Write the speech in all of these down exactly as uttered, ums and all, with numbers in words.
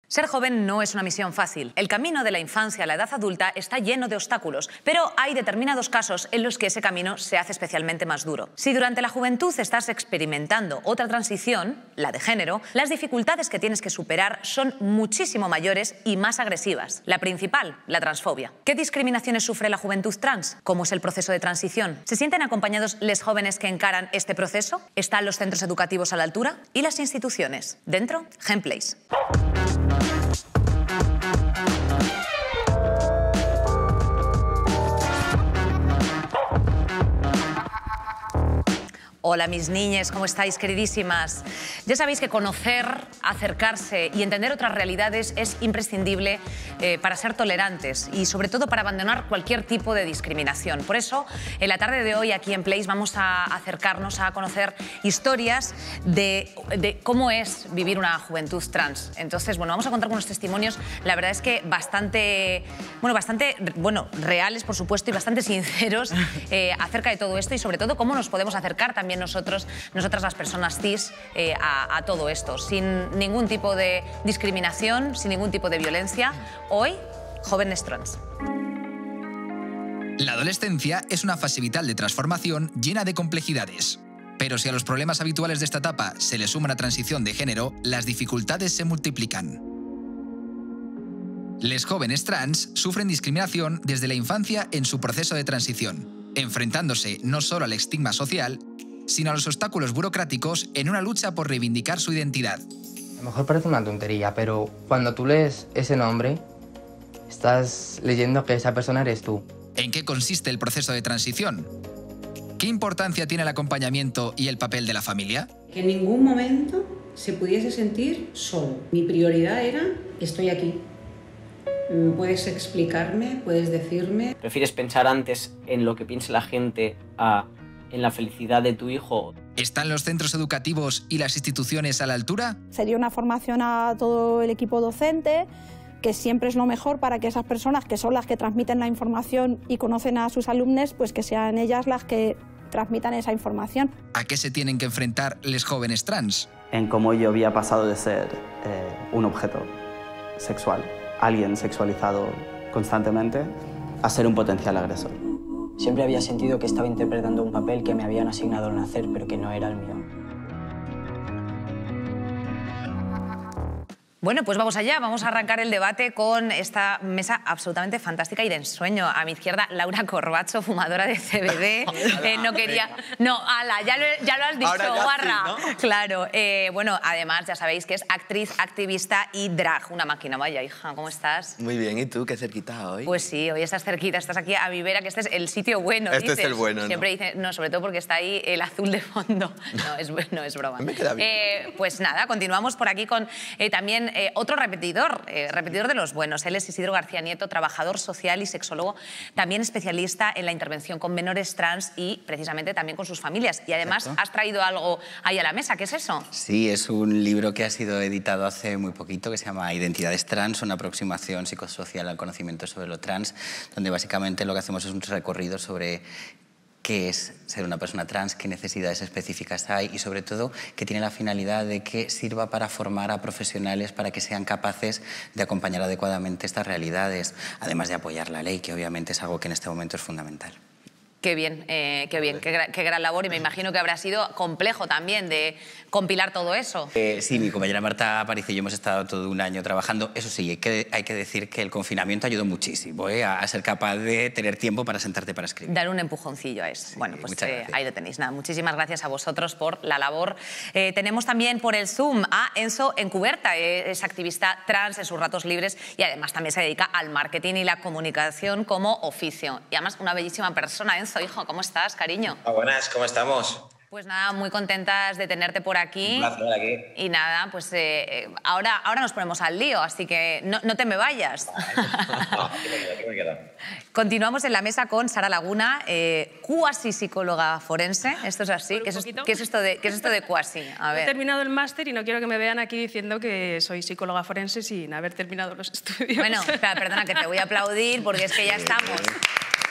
Ser joven no es una misión fácil. El camino de la infancia a la edad adulta está lleno de obstáculos, pero hay determinados casos en los que ese camino se hace especialmente más duro. Si durante la juventud estás experimentando otra transición, la de género, las dificultades que tienes que superar son muchísimo mayores y más agresivas. La principal, la transfobia. ¿Qué discriminaciones sufre la juventud trans? ¿Cómo es el proceso de transición? ¿Se sienten acompañados les jóvenes que encaran este proceso? ¿Están los centros educativos a la altura? ¿Y las instituciones? Dentro, Gameplays. Hola mis niñas, ¿cómo estáis, queridísimas? Ya sabéis que conocer, acercarse y entender otras realidades es imprescindible eh, para ser tolerantes y sobre todo para abandonar cualquier tipo de discriminación. Por eso, en la tarde de hoy aquí en Plays vamos a acercarnos a conocer historias de, de cómo es vivir una juventud trans. Entonces, bueno, vamos a contar con unos testimonios, la verdad es que bastante, bueno, bastante, bueno, reales, por supuesto, y bastante sinceros eh, acerca de todo esto y sobre todo cómo nos podemos acercar también nosotros, nosotras las personas cis, eh, a, a todo esto, sin ningún tipo de discriminación, sin ningún tipo de violencia. Hoy, jóvenes trans. La adolescencia es una fase vital de transformación llena de complejidades. Pero si a los problemas habituales de esta etapa se le suma la transición de género, las dificultades se multiplican. Les jóvenes trans sufren discriminación desde la infancia en su proceso de transición, enfrentándose no solo al estigma social, sino a los obstáculos burocráticos en una lucha por reivindicar su identidad. A lo mejor parece una tontería, pero cuando tú lees ese nombre, estás leyendo que esa persona eres tú. ¿En qué consiste el proceso de transición? ¿Qué importancia tiene el acompañamiento y el papel de la familia? Que en ningún momento se pudiese sentir solo. Mi prioridad era, estoy aquí. ¿Puedes explicarme? ¿Puedes decirme? ¿Prefieres pensar antes en lo que piense la gente a en la felicidad de tu hijo? ¿Están los centros educativos y las instituciones a la altura? Sería una formación a todo el equipo docente, que siempre es lo mejor para que esas personas, que son las que transmiten la información y conocen a sus alumnos, pues que sean ellas las que transmitan esa información. ¿A qué se tienen que enfrentar les jóvenes trans? En cómo yo había pasado de ser eh, un objeto sexual, alguien sexualizado constantemente, a ser un potencial agresor. Siempre había sentido que estaba interpretando un papel que me habían asignado al nacer, pero que no era el mío. Bueno, pues vamos allá, vamos a arrancar el debate con esta mesa absolutamente fantástica y de ensueño. A mi izquierda, Laura Corbacho, fumadora de C B D. eh, no quería... No, ala, ya lo, ya lo has dicho, guarra. Sí, ¿no? Claro. Eh, bueno, además, ya sabéis que es actriz, activista y drag. Una máquina, vaya, hija, ¿cómo estás? Muy bien, ¿y tú? ¿Qué cerquita hoy? Pues sí, hoy estás cerquita, estás aquí a mi vera, que este es el sitio bueno, Este dices. es el bueno, Siempre ¿no? dice, no, sobre todo porque está ahí el azul de fondo. No, es, no, es broma. Me queda bien. Eh, pues nada, continuamos por aquí con eh, también eh, otro repetidor, eh, repetidor de los buenos. Él es Isidro García Nieto, trabajador social y sexólogo, también especialista en la intervención con menores trans y precisamente también con sus familias. Y además Exacto. has traído algo ahí a la mesa, ¿qué es eso? Sí, es un libro que ha sido editado hace muy poquito que se llama Identidades Trans, una aproximación psicosocial al conocimiento sobre lo trans, donde básicamente lo que hacemos es un recorrido sobre qué es ser una persona trans, qué necesidades específicas hay y, sobre todo, que tiene la finalidad de que sirva para formar a profesionales para que sean capaces de acompañar adecuadamente estas realidades, además de apoyar la ley, que obviamente es algo que en este momento es fundamental. Qué bien, eh, qué bien, qué, gra qué gran labor y me imagino que habrá sido complejo también de compilar todo eso. Eh, sí, mi compañera Marta Aparicio y yo hemos estado todo un año trabajando. Eso sí, hay que, hay que decir que el confinamiento ayudó muchísimo eh, a, a ser capaz de tener tiempo para sentarte para escribir. Dar un empujoncillo a eso. Sí, bueno, pues eh, gracias. ahí lo tenéis. Nada, muchísimas gracias a vosotros por la labor. Eh, tenemos también por el Zoom a Enzo Encuberta, eh, es activista trans en sus ratos libres y además también se dedica al marketing y la comunicación como oficio. Y además una bellísima persona. Enzo, hijo, ¿cómo estás, cariño? Ah, buenas, ¿cómo estamos? Pues nada, muy contentas de tenerte por aquí. Un placer aquí. Y nada, pues eh, ahora, ahora nos ponemos al lío, así que no, no te me vayas. No, aquí me quedo, aquí me quedo. Continuamos en la mesa con Sara Laguna, eh, cuasi psicóloga forense. ¿Esto es así? ¿Qué es, ¿qué es esto de, qué es esto de cuasi? A ver. He terminado el máster y no quiero que me vean aquí diciendo que soy psicóloga forense sin haber terminado los estudios. Bueno, espera, perdona, que te voy a aplaudir porque es que ya estamos. Eh,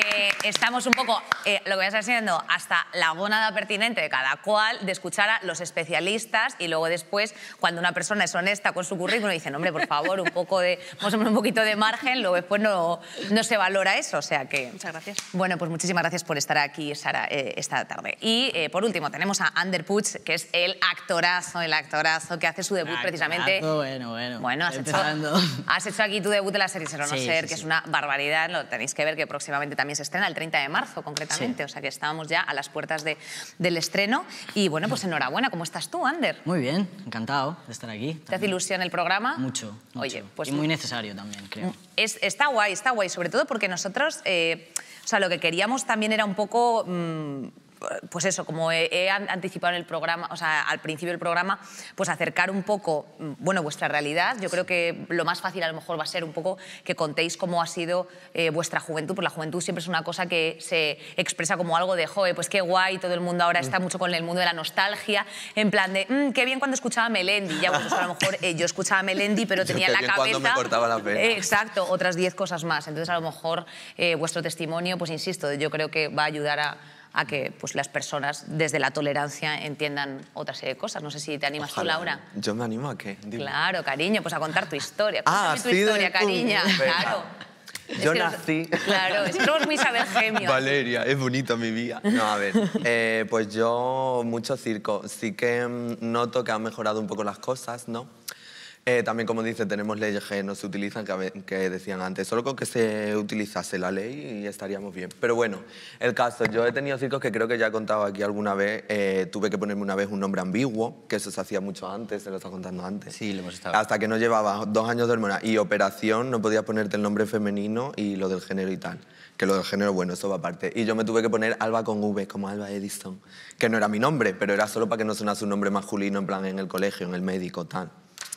Eh, estamos un poco, eh, lo que voy a estar haciendo, hasta la gónada pertinente de cada cual, de escuchar a los especialistas y luego después, cuando una persona es honesta con su currículum, dicen, hombre, por favor, un poco de, vamos a poner un poquito de margen, luego después no, no se valora eso, o sea que... Muchas gracias. Bueno, pues muchísimas gracias por estar aquí, Sara, eh, esta tarde. Y eh, por último, tenemos a Ander Puig, que es el actorazo, el actorazo que hace su debut Actorazo, precisamente... Bueno, bueno. Bueno, has hecho, has hecho aquí tu debut de la serie Ser o no Sí, ser, sí, que sí. es una barbaridad, lo tenéis que ver, que próximamente también se estrena, el treinta de marzo concretamente, Sí. o sea que estábamos ya a las puertas de, del estreno. Y bueno, pues enhorabuena, ¿cómo estás tú, Ander? Muy bien, encantado de estar aquí. ¿Te hace ilusión el programa? Mucho, mucho. Oye, pues y muy necesario también, creo. Es, está guay, está guay, sobre todo porque nosotros, eh, o sea, lo que queríamos también era un poco... Mmm, pues eso, como he, he anticipado en el programa, o sea, al principio del programa, pues acercar un poco, bueno, vuestra realidad. Yo creo que lo más fácil a lo mejor va a ser un poco que contéis cómo ha sido eh, vuestra juventud, porque la juventud siempre es una cosa que se expresa como algo de, joder, pues qué guay, todo el mundo ahora está mucho con el mundo de la nostalgia, en plan de, mmm, qué bien cuando escuchaba a Melendi. Ya, pues a lo mejor eh, yo escuchaba a Melendi, pero tenía en la cabeza... cuando me cortaba la pena. Eh, exacto, otras diez cosas más. Entonces, a lo mejor eh, vuestro testimonio, pues insisto, yo creo que va a ayudar a a que pues, las personas desde la tolerancia entiendan otra serie de cosas. No sé si te animas Ojalá. tú, Laura. ¿Yo me animo a qué? Dime. Claro, cariño, pues a contar tu historia. Ah, Cuéntame tu así de historia, pum. cariña. Venga. Claro. Yo Es que nací... Los, claro, es que somos muy sabergemios. Valeria, es bonita mi vida. No, a ver, eh, pues yo mucho circo. Sí que mm, noto que han mejorado un poco las cosas, ¿no? Eh, también, como dice, tenemos leyes que no se utilizan, que, a ve- que decían antes. Solo con que se utilizase la ley y estaríamos bien. Pero bueno, el caso, yo he tenido circos que creo que ya he contado aquí alguna vez. Eh, tuve que ponerme una vez un nombre ambiguo, que eso se hacía mucho antes, se lo estaba contando antes. Sí, lo hemos estado. Hasta que no llevaba dos años de hormona y operación, no podías ponerte el nombre femenino y lo del género y tal. Que lo del género, bueno, eso va aparte. Y yo me tuve que poner Alba con V, como Alba Edison. Que no era mi nombre, pero era solo para que no sonase un nombre masculino, en plan en el colegio, en el médico, tal.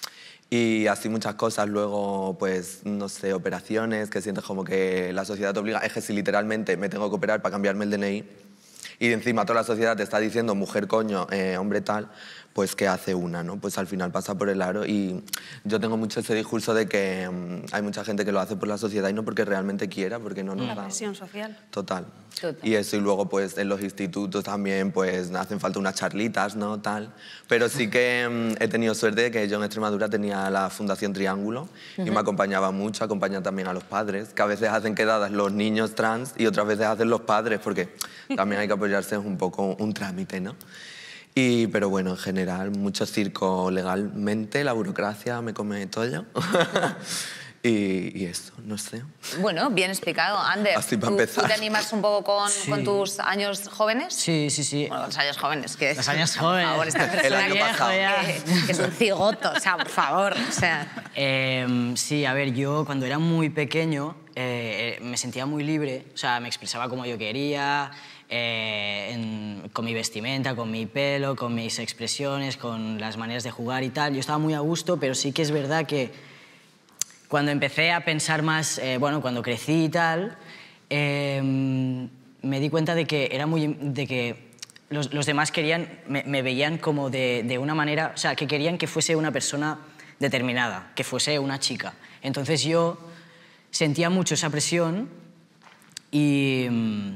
Y así muchas cosas, luego, pues, no sé, operaciones, que sientes como que la sociedad te obliga. Es que si literalmente me tengo que operar para cambiarme el D N I y encima toda la sociedad te está diciendo mujer coño, eh, hombre tal, pues ¿qué hace una, no? Pues al final pasa por el aro y yo tengo mucho ese discurso de que um, hay mucha gente que lo hace por la sociedad y no porque realmente quiera, porque no nos La da... presión social. Total. Total. Y eso, y luego pues en los institutos también pues hacen falta unas charlitas, ¿no? Tal. Pero sí que mm, he tenido suerte de que yo en Extremadura tenía la Fundación Triángulo y me acompañaba mucho, acompaña también a los padres, que a veces hacen quedadas los niños trans y otras veces hacen los padres, porque también hay que apoyarse, es un poco un trámite, ¿no? Y, pero bueno, en general, mucho circo legalmente, la burocracia me come todo. Y, y eso, no sé. Bueno, bien explicado, Ander. Así para ¿Tú, empezar. ¿Tú te animas un poco con, Sí. con tus años jóvenes? Sí, sí, sí. Bueno, los años jóvenes. Que, Los años Por favor, jóvenes. esta El persona año que, pasado. que- que es un cigoto, o sea, por favor. O sea, Eh, sí, a ver, yo cuando era muy pequeño eh, me sentía muy libre, o sea, me expresaba como yo quería, eh, en- con mi vestimenta, con mi pelo, con mis expresiones, con las maneras de jugar y tal. Yo estaba muy a gusto, pero sí que es verdad que cuando empecé a pensar más, eh, bueno, cuando crecí y tal, eh, me di cuenta de que era muy, de que los, los demás querían, me, me veían como de, de una manera, o sea, que querían que fuese una persona determinada, que fuese una chica. Entonces yo sentía mucho esa presión y,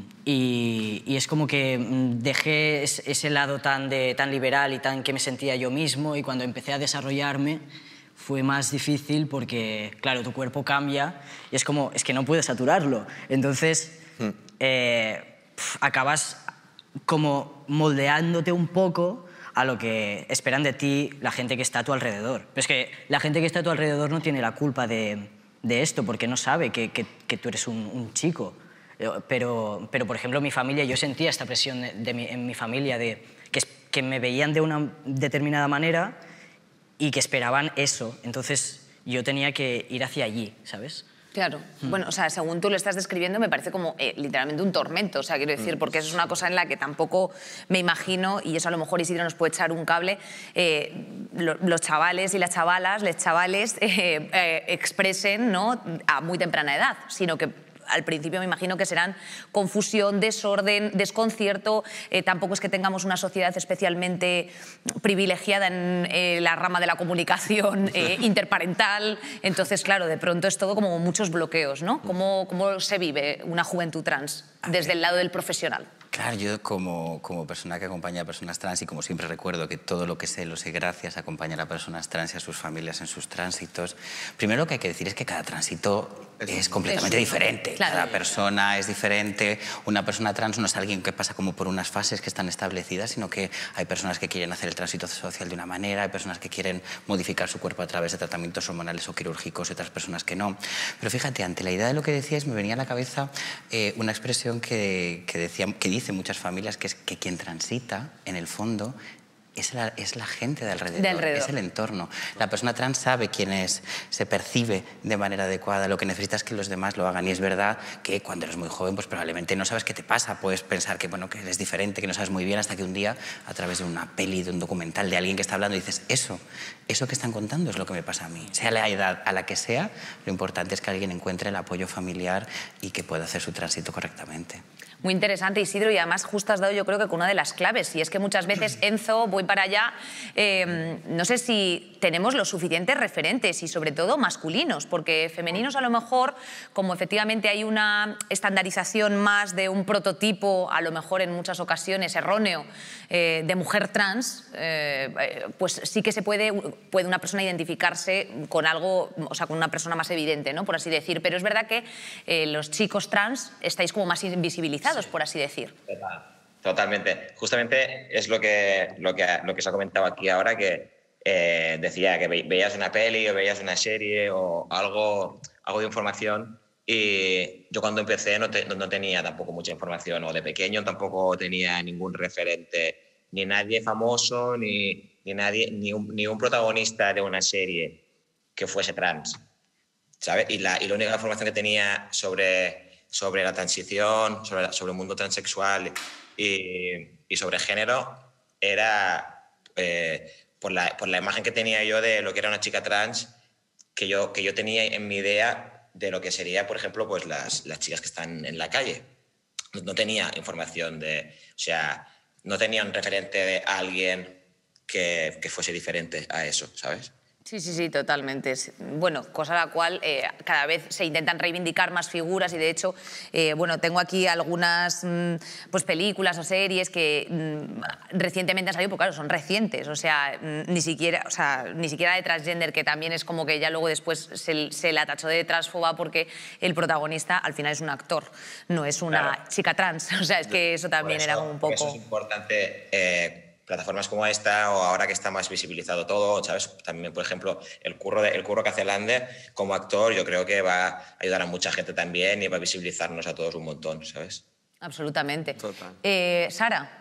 y, y es como que dejé es- ese lado tan, de, tan liberal y tan que me sentía yo mismo, y cuando empecé a desarrollarme fue más difícil porque, claro, tu cuerpo cambia y es como, es que no puedes saturarlo. Entonces, eh, pf, acabas como moldeándote un poco a lo que esperan de ti la gente que está a tu alrededor. Pero es que la gente que está a tu alrededor no tiene la culpa de, de esto, porque no sabe que, que, que tú eres un, un chico. Pero, pero, por ejemplo, mi familia, yo sentía esta presión de, de mi, en mi familia de que, que me veían de una determinada manera y que esperaban eso. Entonces yo tenía que ir hacia allí, ¿sabes? claro. Bueno, o sea, según tú lo estás describiendo, me parece como eh, literalmente un tormento. O sea, quiero decir, porque eso es una cosa en la que tampoco me imagino, y eso a lo mejor Isidro nos puede echar un cable, eh, lo- los chavales y las chavalas, les chavales, eh, eh, expresen, ¿no?, a muy temprana edad, sino que al principio me imagino que serán confusión, desorden, desconcierto. Eh, tampoco es que tengamos una sociedad especialmente privilegiada en eh, la rama de la comunicación eh, interparental. Entonces, claro, de pronto es todo como muchos bloqueos, ¿no? ¿Cómo, cómo se vive una juventud trans desde el lado del profesional? Claro, yo como, como persona que acompaña a personas trans y como siempre recuerdo que todo lo que sé lo sé gracias a acompañar a personas trans y a sus familias en sus tránsitos, primero lo que hay que decir es que cada tránsito es, es completamente es, diferente. Claro. Cada persona es diferente. Una persona trans no es alguien que pasa como por unas fases que están establecidas, sino que hay personas que quieren hacer el tránsito social de una manera, hay personas que quieren modificar su cuerpo a través de tratamientos hormonales o quirúrgicos y otras personas que no. Pero fíjate, ante la idea de lo que decías me venía a la cabeza eh, una expresión que, que, decía, que dice muchas familias, que es que quien transita, en el fondo, es la, es la gente de alrededor, de alrededor, es el entorno. La persona trans sabe quién es, se percibe de manera adecuada, lo que necesita es que los demás lo hagan. Y es verdad que cuando eres muy joven, pues probablemente no sabes qué te pasa, puedes pensar que, bueno, que eres diferente, que no sabes muy bien, hasta que un día, a través de una peli, de un documental, de alguien que está hablando, dices, eso, eso que están contando es lo que me pasa a mí. Sea la edad a la que sea, lo importante es que alguien encuentre el apoyo familiar y que pueda hacer su tránsito correctamente. Muy interesante, Isidro, y además justo has dado yo creo que con una de las claves, y es que muchas veces, Enzo, voy para allá, eh, no sé si tenemos los suficientes referentes y sobre todo masculinos, porque femeninos a lo mejor, como efectivamente hay una estandarización más de un prototipo, a lo mejor en muchas ocasiones erróneo, eh, de mujer trans, eh, pues sí que se puede, puede una persona identificarse con algo, o sea, con una persona más evidente, ¿no? Por así decir, pero es verdad que eh, los chicos trans estáis como más invisibilizados, sí, por así decir. Totalmente. Justamente es lo que, lo que, lo que se ha comentado aquí ahora, que eh, decía que ve, veías una peli o veías una serie o algo, algo de información, y yo cuando empecé no, te, no tenía tampoco mucha información, o de pequeño tampoco tenía ningún referente, ni nadie famoso, ni, ni, nadie, ni, un, ni un protagonista de una serie que fuese trans, ¿sabes? Y la, y la única información que tenía sobre... sobre la transición, sobre, sobre el mundo transexual y, y sobre género, era eh, por, la, por la imagen que tenía yo de lo que era una chica trans, que yo, que yo tenía en mi idea de lo que sería, por ejemplo, pues las, las chicas que están en la calle. No, no tenía información de... O sea, no tenía un referente de alguien que, que fuese diferente a eso, ¿sabes? Sí, sí, sí, totalmente. Bueno, cosa a la cual eh, cada vez se intentan reivindicar más figuras y de hecho, eh, bueno, tengo aquí algunas mmm, pues, películas o series que mmm, recientemente han salido, porque claro, son recientes, o sea, mmm, ni siquiera, o sea, ni siquiera de transgender, que también es como que ya luego después se, se la tachó de transfoba porque el protagonista al final es un actor, no es una claro. chica trans, o sea, es que eso también eso, era como un poco... Eso es importante... Eh... plataformas como esta, o ahora que está más visibilizado todo, ¿sabes? También, por ejemplo, el curro, de, el curro que hace Lander como actor, yo creo que va a ayudar a mucha gente también y va a visibilizarnos a todos un montón, ¿sabes? Absolutamente. Total. Eh, Sara,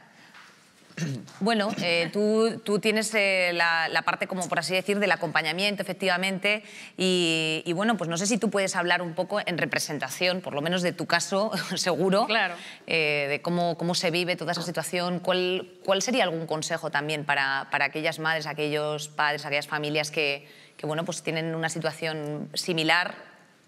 bueno, eh, tú, tú tienes eh, la, la parte, como por así decir, del acompañamiento, efectivamente, y, y bueno, pues no sé si tú puedes hablar un poco en representación, por lo menos de tu caso, seguro, claro. eh, de cómo, cómo se vive toda esa situación. ¿Cuál, cuál sería algún consejo también para, para aquellas madres, aquellos padres, aquellas familias que, que bueno, pues tienen una situación similar?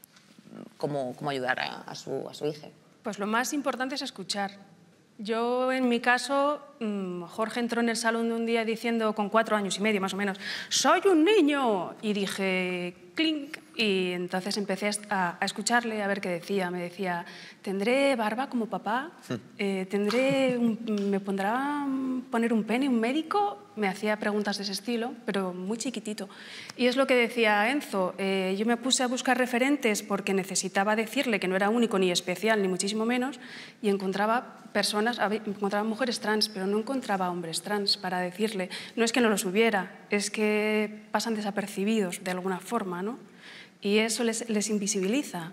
¿Cómo, cómo ayudar a, a, su, a su hija? Pues lo más importante es escuchar. Yo, en mi caso, Jorge entró en el salón de un día diciendo, con cuatro años y medio más o menos, ¡soy un niño! Y dije, clink, y entonces empecé a, a escucharle, a ver qué decía. Me decía, ¿tendré barba como papá? Eh, ¿tendré un, ¿Me pondrá poner un pene un médico? Me hacía preguntas de ese estilo, pero muy chiquitito. Y es lo que decía Enzo, eh, yo me puse a buscar referentes porque necesitaba decirle que no era único ni especial, ni muchísimo menos, y encontraba personas, encontraba mujeres trans, pero no encontraba hombres trans para decirle. No es que no los hubiera, es que pasan desapercibidos de alguna forma, ¿no? Y eso les, les invisibiliza.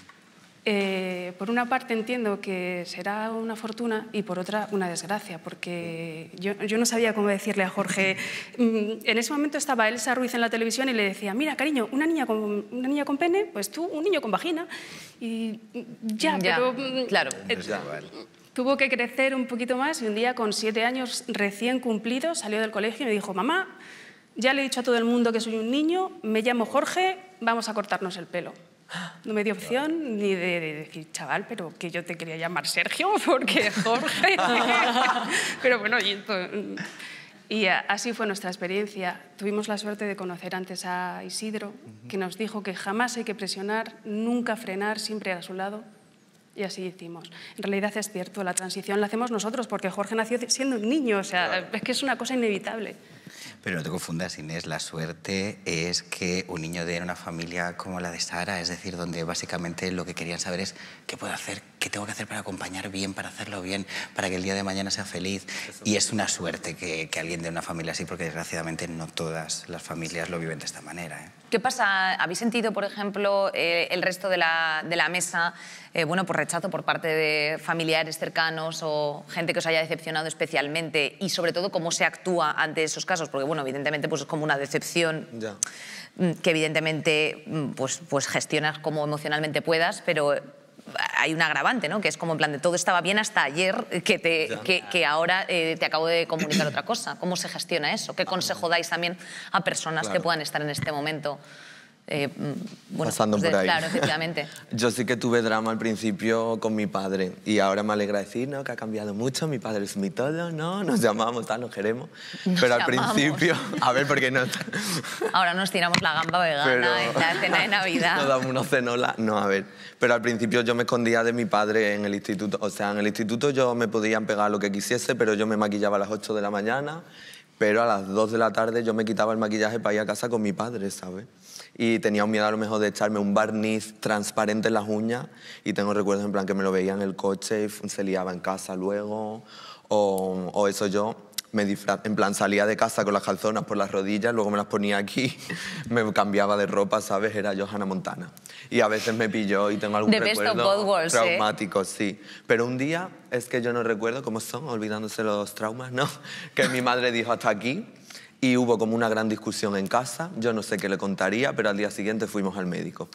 Eh, por una parte entiendo que será una fortuna y por otra una desgracia, porque yo, yo no sabía cómo decirle a Jorge. En ese momento estaba Elsa Ruiz en la televisión y le decía, mira, cariño, una niña con, una niña con pene, pues tú, un niño con vagina. Y ya, ya pero... Claro. Eh, tuvo que crecer un poquito más y un día con siete años recién cumplidos salió del colegio y me dijo, mamá, ya le he dicho a todo el mundo que soy un niño, me llamo Jorge, vamos a cortarnos el pelo. No me dio opción ni de, de decir, chaval, pero que yo te quería llamar Sergio, porque Jorge... Pero bueno, y, esto... y así fue nuestra experiencia. Tuvimos la suerte de conocer antes a Isidro, que nos dijo que jamás hay que presionar, nunca frenar, siempre a su lado. Y así hicimos. En realidad es cierto, la transición la hacemos nosotros, porque Jorge nació siendo un niño, o sea, es que es una cosa inevitable. Pero no te confundas, Inés, la suerte es que un niño de una familia como la de Sara, es decir, donde básicamente lo que querían saber es qué puedo hacer, qué tengo que hacer para acompañar bien, para hacerlo bien, para que el día de mañana sea feliz. Y es una suerte que, que alguien de una familia así, porque desgraciadamente no todas las familias lo viven de esta manera, ¿eh? ¿Qué pasa? ¿Habéis sentido, por ejemplo, eh, el resto de la, de la mesa, eh, bueno, por rechazo por parte de familiares cercanos o gente que os haya decepcionado especialmente? Y sobre todo, ¿cómo se actúa ante esos casos? Porque, bueno, evidentemente pues, es como una decepción Ya. que evidentemente pues, pues gestionas como emocionalmente puedas, pero hay un agravante, ¿no? Que es como en plan de todo estaba bien hasta ayer, que, te, que, que ahora eh, te acabo de comunicar otra cosa. ¿Cómo se gestiona eso? ¿Qué consejo dais también a personas Claro. que puedan estar en este momento? Eh, bueno, Pasando pues de- por ahí. Claro, efectivamente. Yo sí que tuve drama al principio con mi padre y ahora me alegra decir, ¿no?, que ha cambiado mucho, mi padre es mi todo, ¿no? Nos llamamos, tal, nos queremos. Nos Pero al llamamos. principio, a ver, porque no... Ahora nos tiramos la gamba vegana Pero- en la cena de Navidad. Nos damos unos cenolas. No, a ver. Pero al principio yo me escondía de mi padre en el instituto. O sea, en el instituto yo me podían pegar lo que quisiese, pero yo me maquillaba a las ocho de la mañana, pero a las dos de la tarde yo me quitaba el maquillaje para ir a casa con mi padre, ¿sabes? Y tenía un miedo a lo mejor de echarme un barniz transparente en las uñas y tengo recuerdos en plan que me lo veía en el coche y se liaba en casa luego. O, o eso yo... Me disfraz, en plan, salía de casa con las calzonas por las rodillas, luego me las ponía aquí, me cambiaba de ropa, ¿sabes? Era yo Hannah Montana. Y a veces me pilló y tengo algún The best of both recuerdo worlds, ¿eh? traumático, sí. Pero un día, es que yo no recuerdo cómo son, olvidándose los traumas, ¿no? Que mi madre dijo hasta aquí y hubo como una gran discusión en casa. Yo no sé qué le contaría, pero al día siguiente fuimos al médico.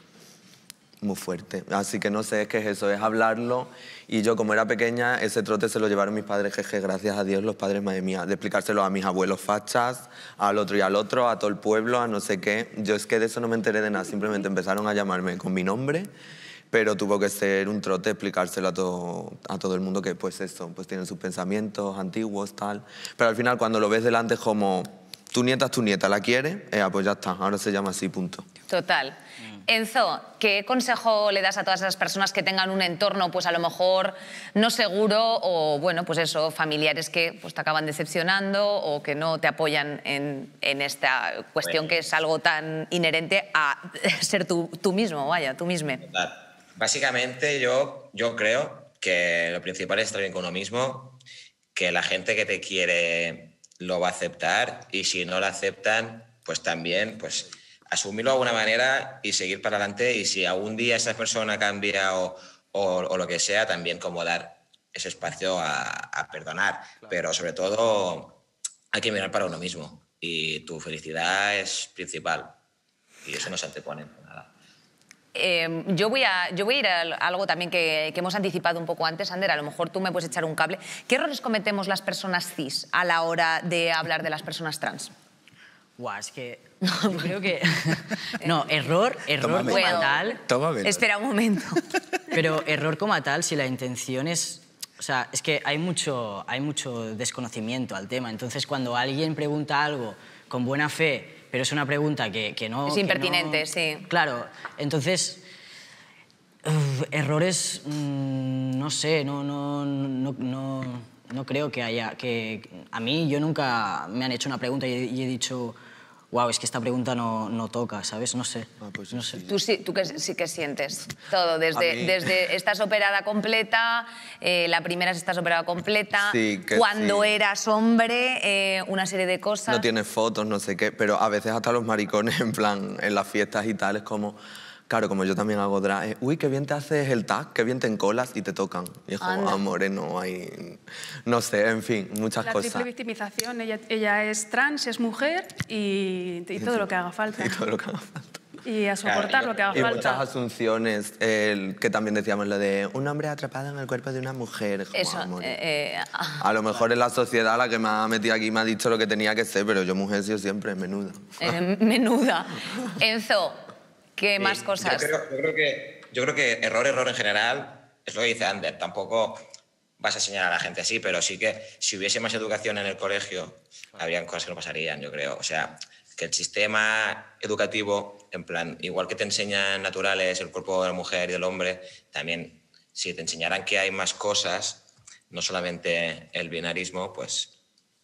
Muy fuerte. Así que no sé, es que es eso, es hablarlo. Y yo, como era pequeña, ese trote se lo llevaron mis padres, jeje, gracias a Dios, los padres, madre mía, de explicárselo a mis abuelos fachas, al otro y al otro, a todo el pueblo, a no sé qué. Yo es que de eso no me enteré de nada, simplemente empezaron a llamarme con mi nombre, pero tuvo que ser un trote explicárselo a todo, a todo el mundo que, pues eso, pues tienen sus pensamientos antiguos, tal. Pero al final, cuando lo ves delante, es como, tu nieta es tu nieta, ¿la quiere? Eh, pues ya está, ahora se llama así, punto. Total. Enzo, ¿qué consejo le das a todas esas personas que tengan un entorno, pues a lo mejor no seguro o, bueno, pues eso, familiares que pues, te acaban decepcionando o que no te apoyan en, en esta cuestión que es algo tan inherente a ser tú, tú mismo, vaya, tú mismo? Básicamente yo, yo creo que lo principal es estar bien con uno mismo, que la gente que te quiere lo va a aceptar y si no lo aceptan, pues también pues, asumirlo de alguna manera y seguir para adelante y si algún día esa persona cambia o, o, o lo que sea, también como dar ese espacio a, a perdonar. Claro. Pero sobre todo hay que mirar para uno mismo y tu felicidad es principal y eso no se antepone por nada. Eh, yo, voy a, yo voy a ir a algo también que, que hemos anticipado un poco antes, Ander, a lo mejor tú me puedes echar un cable. ¿Qué errores cometemos las personas cis a la hora de hablar de las personas trans? Guau, es que yo creo que... No, error, error como Bueno, tal... Tómame. Espera un momento. Pero error como tal, si la intención es... O sea, es que hay mucho, hay mucho desconocimiento al tema. Entonces, cuando alguien pregunta algo con buena fe, pero es una pregunta que, que no... Es que impertinente, no, sí. Claro, entonces... Uf, errores, mmm, no sé, no, no, no, no, no creo que haya... Que, a mí, yo nunca me han hecho una pregunta y, y he dicho... Wow, es que esta pregunta no, no toca, ¿sabes? No sé. Ah, pues no sé. Tú sí, tú que, sí que sientes todo, desde, mí- desde estás operada completa, eh, la primera es estás operada completa, Sí, que cuando sí. eras hombre, eh, una serie de cosas. No tienes fotos, no sé qué, pero a veces hasta los maricones, en plan, en las fiestas y tal, es como... Claro, como yo también hago drag, eh, uy, qué bien te haces el tag, qué bien te encolas y te tocan. Y es como, Anda. ah, moreno, hay... No sé, en fin, muchas La cosas. triple victimización, ella, ella es trans, es mujer y, y todo lo que haga falta. Y todo lo que haga falta. Y a soportar lo que haga Y muchas falta. asunciones, el, que también decíamos lo de un hombre atrapado en el cuerpo de una mujer. Como, Eso, ah, moreno. eh, eh, ah, A lo mejor es la sociedad la que me ha metido aquí y me ha dicho lo que tenía que ser, pero yo mujer he sido siempre menuda. eh, menuda. Enzo, ¿Qué más Sí, cosas? Yo creo, yo, creo que, yo creo que error, error en general es lo que dice Ander. Tampoco vas a enseñar a la gente así, pero sí que si hubiese más educación en el colegio, habrían cosas que no pasarían, yo creo. O sea, que el sistema educativo, en plan, igual que te enseñan naturales el cuerpo de la mujer y del hombre, también si te enseñaran que hay más cosas, no solamente el binarismo, pues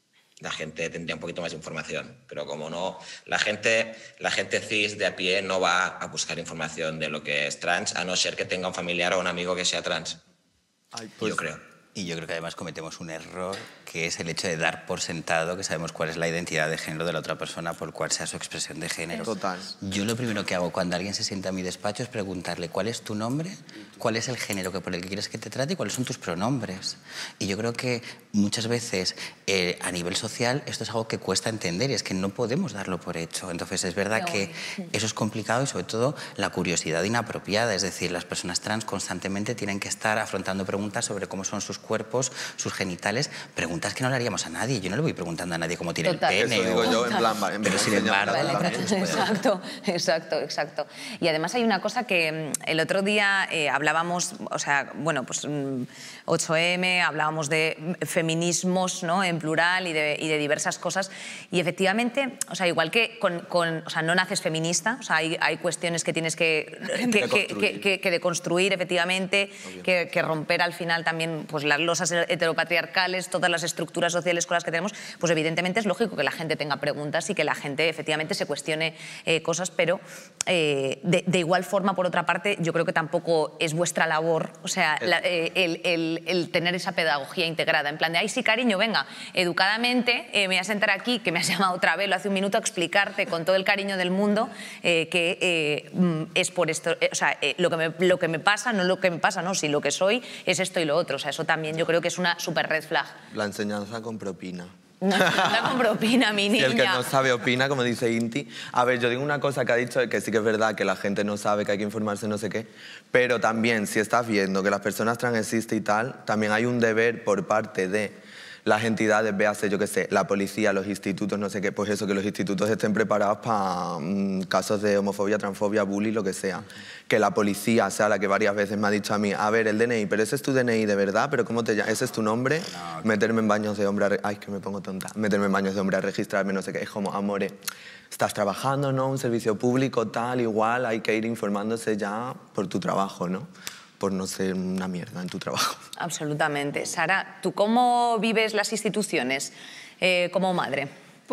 la gente tendría un poquito más de información. Pero como no, la gente, la gente cis de a pie no va a buscar información de lo que es trans, a no ser que tenga un familiar o un amigo que sea trans. Ay, pues, yo creo. Y yo creo que además cometemos un error, que es el hecho de dar por sentado que sabemos cuál es la identidad de género de la otra persona por cual sea su expresión de género. Total. Yo lo primero que hago cuando alguien se sienta a mi despacho es preguntarle cuál es tu nombre, cuál es el género que por el que quieres que te trate y cuáles son tus pronombres. Y yo creo que muchas veces eh, a nivel social esto es algo que cuesta entender y es que no podemos darlo por hecho. Entonces es verdad que eso es complicado y sobre todo la curiosidad inapropiada. Es decir, las personas trans constantemente tienen que estar afrontando preguntas sobre cómo son sus cuerpos, sus genitales, preguntas que no le haríamos a nadie. Yo no le voy preguntando a nadie cómo tiene Total. el pene. Eso digo o... yo, en plan, en Pero sin embargo... Vale, exacto, exacto, exacto. Y además hay una cosa que mm, el otro día eh, hablábamos, o sea, bueno, pues mm, ocho eme, hablábamos de feminismos, ¿no?, en plural y de, y de diversas cosas. Y efectivamente, o sea, igual que con, con o sea, no naces feminista, o sea, hay, hay cuestiones que tienes que, que, que, que, que, que deconstruir, efectivamente, que, que romper al final también pues, las losas heteropatriarcales, todas las estructuras sociales con las que tenemos, pues evidentemente es lógico que la gente tenga preguntas y que la gente efectivamente se cuestione eh, cosas, pero eh, de, de igual forma, por otra parte, yo creo que tampoco es vuestra labor, o sea, la, eh, el, el, el tener esa pedagogía integrada, en plan de, ay, sí, cariño, venga, educadamente eh, me voy a sentar aquí, que me has llamado otra vez, lo hace un minuto, a explicarte con todo el cariño del mundo eh, que eh, es por esto, eh, o sea, eh, lo, que me, lo que me pasa, no lo que me pasa, no, si lo que soy es esto y lo otro, o sea, eso también yo creo que es una super red flag. La enseñanza con propina. No, no con propina, mi niña. Y el que no sabe opina, como dice Inti. A ver, yo digo una cosa que ha dicho, que sí que es verdad, que la gente no sabe, que hay que informarse, no sé qué, pero también, si estás viendo que las personas trans existen y tal, también hay un deber por parte de las entidades, véase, yo qué sé, la policía, los institutos, no sé qué, pues eso, que los institutos estén preparados para mmm, casos de homofobia, transfobia, bullying, lo que sea. Que la policía sea la que varias veces me ha dicho a mí, a ver, el D N I, pero ese es tu D N I de verdad, pero ¿cómo te llamas? ¿Ese es tu nombre? No, okay. Meterme en baños de hombre a... Re... Ay, que me pongo tonta. Meterme en baños de hombre a registrarme, no sé qué. Es como, amore, estás trabajando, ¿no? Un servicio público, tal, igual, hay que ir informándose ya por tu trabajo, ¿no? Por no ser una mierda en tu trabajo. Absolutamente. Sara, ¿tú cómo vives las instituciones eh, como madre?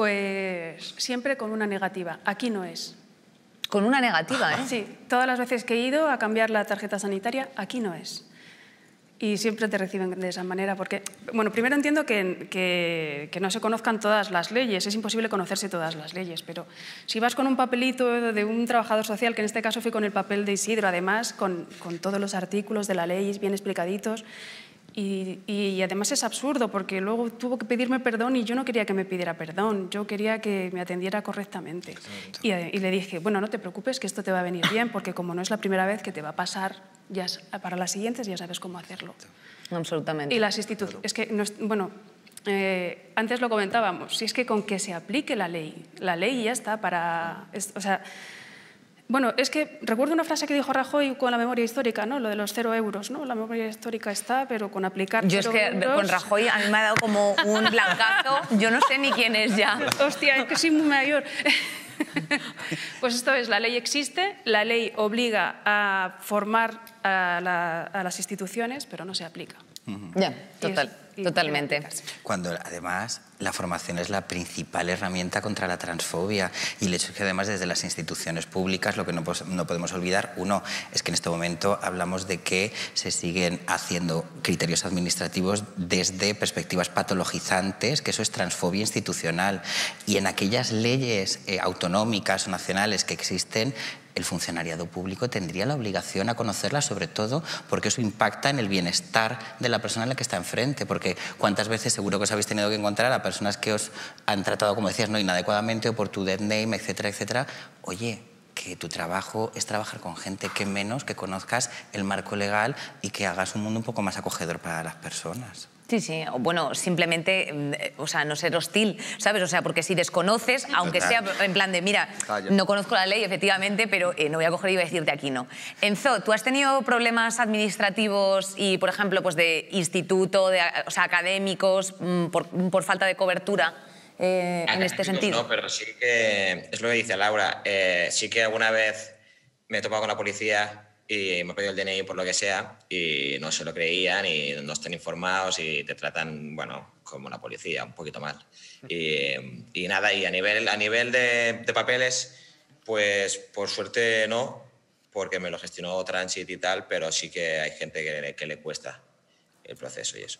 Pues siempre con una negativa. Aquí no es. Con una negativa, ¿eh? Sí, todas las veces que he ido a cambiar la tarjeta sanitaria, aquí no es. Y siempre te reciben de esa manera, porque, bueno, primero entiendo que, que, que no se conozcan todas las leyes, es imposible conocerse todas las leyes, pero si vas con un papelito de un trabajador social, que en este caso fui con el papel de Isidro, además, con, con todos los artículos de la ley bien explicaditos, y, y además es absurdo, porque luego tuvo que pedirme perdón y yo no quería que me pidiera perdón, yo quería que me atendiera correctamente. Y, y le dije, bueno, no te preocupes, que esto te va a venir bien, porque como no es la primera vez que te va a pasar, ya para las siguientes ya sabes cómo hacerlo. Absolutamente. Y las instituciones, es que, no es, bueno, eh, antes lo comentábamos, si es que con que se aplique la ley, la ley ya está para... Es, o sea, bueno, es que recuerdo una frase que dijo Rajoy con la memoria histórica, ¿no? Lo de los cero euros, ¿no? La memoria histórica está, pero con aplicar Yo es que euros... con Rajoy a mí me ha dado como un blancazo, yo no sé ni quién es ya. Hostia, es que soy muy mayor. Pues esto es, la ley existe, la ley obliga a formar a, la, a las instituciones, pero no se aplica. Uh-huh. Ya, total, y es, totalmente. Cuando además la formación es la principal herramienta contra la transfobia y el hecho es que además desde las instituciones públicas lo que no, no podemos olvidar, uno, es que en este momento hablamos de que se siguen haciendo criterios administrativos desde perspectivas patologizantes, que eso es transfobia institucional, y en aquellas leyes eh, autonómicas o nacionales que existen, el funcionariado público tendría la obligación a conocerla, sobre todo porque eso impacta en el bienestar de la persona en la que está enfrente, porque cuántas veces seguro que os habéis tenido que encontrar a personas que os han tratado, como decías, no inadecuadamente o por tu dead name, etcétera, etcétera. Oye, que tu trabajo es trabajar con gente, que menos que conozcas el marco legal y que hagas un mundo un poco más acogedor para las personas. Sí, sí, o bueno, simplemente, o sea, no ser hostil, ¿sabes? O sea, porque si desconoces, aunque sea en plan de, mira, no conozco la ley, efectivamente, pero eh, no voy a coger y voy a decirte aquí no. Enzo, ¿tú has tenido problemas administrativos y, por ejemplo, pues de instituto, de, o sea, académicos, por, por falta de cobertura eh, en este sentido? No, pero sí que, es lo que dice Laura, eh, sí que alguna vez me he topado con la policía y me he pedido el D N I por lo que sea y no se lo creían y no están informados y te tratan, bueno, como la policía, un poquito mal. Y, y nada, y a nivel, a nivel de, de papeles, pues por suerte no, porque me lo gestionó Transit y tal, pero sí que hay gente que le, que le cuesta el proceso y eso.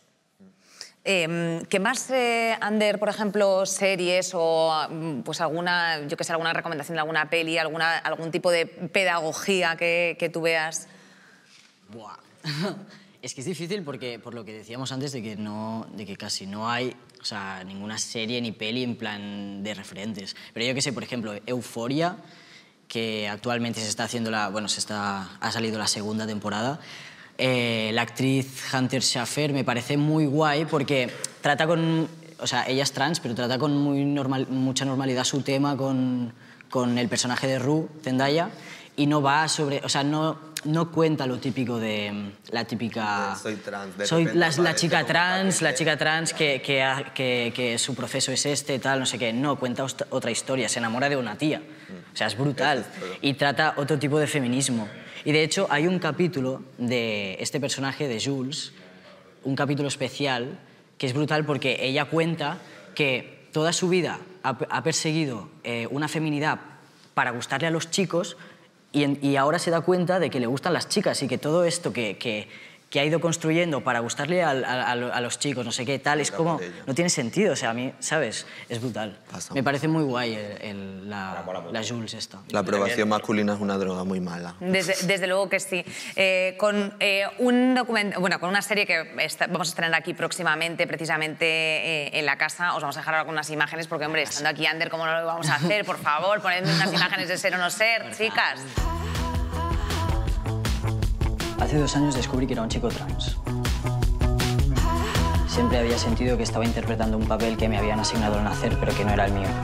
Eh, ¿Qué más, eh, Ander, por ejemplo, series o pues alguna, yo que sé, alguna recomendación de alguna peli, alguna, algún tipo de pedagogía que, que tú veas? Buah. Es que es difícil porque, por lo que decíamos antes, de que, no, de que casi no hay, o sea, ninguna serie ni peli en plan de referentes. Pero yo que sé, por ejemplo, Euphoria, que actualmente se está haciendo la, bueno, se está, ha salido la segunda temporada. Eh, la actriz Hunter Schafer me parece muy guay porque trata con... O sea, ella es trans, pero trata con muy normal, mucha normalidad su tema con, con el personaje de Rue, Zendaya, y no va sobre... O sea, no, no cuenta lo típico de... La típica... Soy trans. De soy la, la chica como trans, la chica trans que, que, que, que su proceso es este, tal, no sé qué. No, cuenta otra historia, se enamora de una tía. O sea, es brutal. Y trata otro tipo de feminismo. Y de hecho hay un capítulo de este personaje de Jules, un capítulo especial, que es brutal porque ella cuenta que toda su vida ha, ha perseguido eh, una feminidad para gustarle a los chicos y, en, y ahora se da cuenta de que le gustan las chicas y que todo esto que, que, que ha ido construyendo para gustarle a, a, a los chicos, no sé qué, tal, es como... No tiene sentido, o sea, a mí, ¿sabes? Es brutal. Pasa. Me parece muy guay el, el, la, la Jules esta. La aprobación masculina es una droga muy mala. Desde, desde luego que sí. Eh, con eh, un documento, bueno, con una serie que está, vamos a estrenar aquí próximamente, precisamente eh, en la casa, os vamos a dejar algunas imágenes porque, hombre, estando aquí, Ander, ¿cómo no lo vamos a hacer? Por favor, ponedme unas imágenes de Ser o No Ser, chicas. Hace dos años descubrí que era un chico trans. Siempre había sentido que estaba interpretando un papel que me habían asignado al nacer, pero que no era el mío.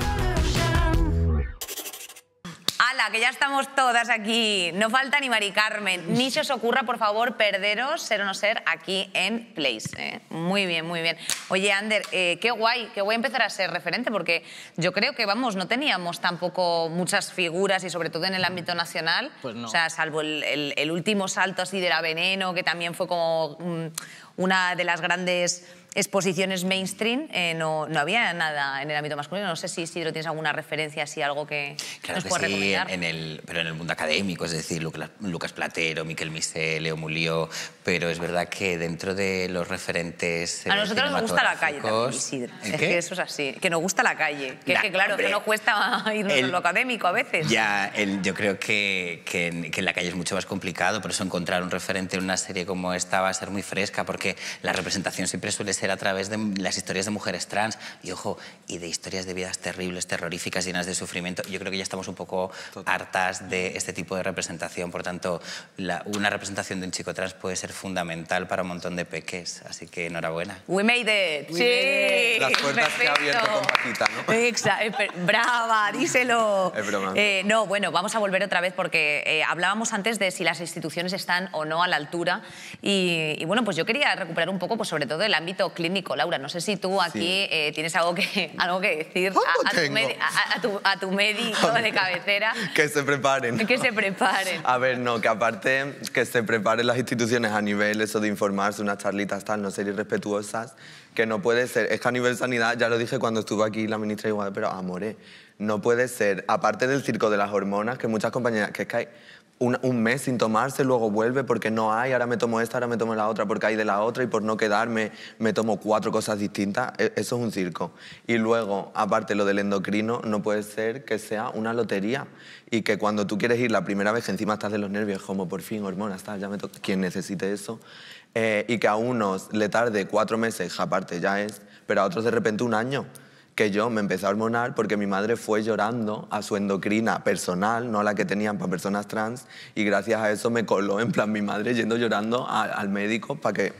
¡Hala, que ya estamos todas aquí! No falta ni Mari Carmen. Ni se os ocurra, por favor, perderos Ser o No Ser aquí en Place. ¿eh? Muy bien, muy bien. Oye, Ander, eh, qué guay, qué guay empezar a ser referente, porque yo creo que, vamos, no teníamos tampoco muchas figuras y sobre todo en el ámbito nacional. Pues no. O sea, salvo el, el, el último salto así de la Veneno, que también fue como um, una de las grandes exposiciones mainstream, eh, no, no había nada en el ámbito masculino. No sé si Isidro tienes alguna referencia, así algo que claro nos que puedas sí, recomendar. en el, pero en el mundo académico, es decir, Lucas, Lucas Platero, Miquel Misé, Leo Mulió, pero es verdad que dentro de los referentes a nosotros nos gusta la calle también, Isidro. Es qué? que eso es así, que nos gusta la calle. Que, nah, que claro, hombre, que nos cuesta irnos el, a lo académico a veces. Ya, el, yo creo que, que, en, que en la calle es mucho más complicado, por eso encontrar un referente en una serie como esta va a ser muy fresca, porque la representación siempre suele ser a través de las historias de mujeres trans y, ojo, y de historias de vidas terribles, terroríficas, llenas de sufrimiento. Yo creo que ya estamos un poco hartas de este tipo de representación, por tanto, la, una representación de un chico trans puede ser fundamental para un montón de peques, así que enhorabuena. We made it. We sí. made it. Las puertas que ha abierto con Paquita, ¿no? Exacto. Brava, díselo. Es broma. Eh, no, bueno, vamos a volver otra vez porque eh, hablábamos antes de si las instituciones están o no a la altura y, y bueno, pues yo quería recuperar un poco, pues sobre todo el ámbito clínico. Laura, no sé si tú aquí sí. eh, tienes algo que, algo que decir a, a, tu med, a, a, tu, a tu médico de cabecera. Que se preparen. Que se preparen. A ver, no, que aparte que se preparen las instituciones a nivel eso de informarse, unas charlitas tal, no ser irrespetuosas, que no puede ser. Es que a nivel sanidad, ya lo dije cuando estuvo aquí la ministra de Igualdad, pero amore, no puede ser, aparte del circo de las hormonas, que muchas compañeras, que es que hay un, un mes sin tomarse, luego vuelve porque no hay, ahora me tomo esta, ahora me tomo la otra, porque hay de la otra y por no quedarme me tomo cuatro cosas distintas, eso es un circo. Y luego, aparte lo del endocrino, no puede ser que sea una lotería y que cuando tú quieres ir la primera vez, que encima estás de los nervios, como por fin hormonas, tal, ya me toca, quien necesite eso, eh, y que a unos le tarde cuatro meses, aparte ya es, pero a otros de repente un año. Que yo me empecé a hormonar porque mi madre fue llorando a su endocrina personal, no la que tenían para personas trans, y gracias a eso me coló, en plan, mi madre yendo llorando a, al médico para que,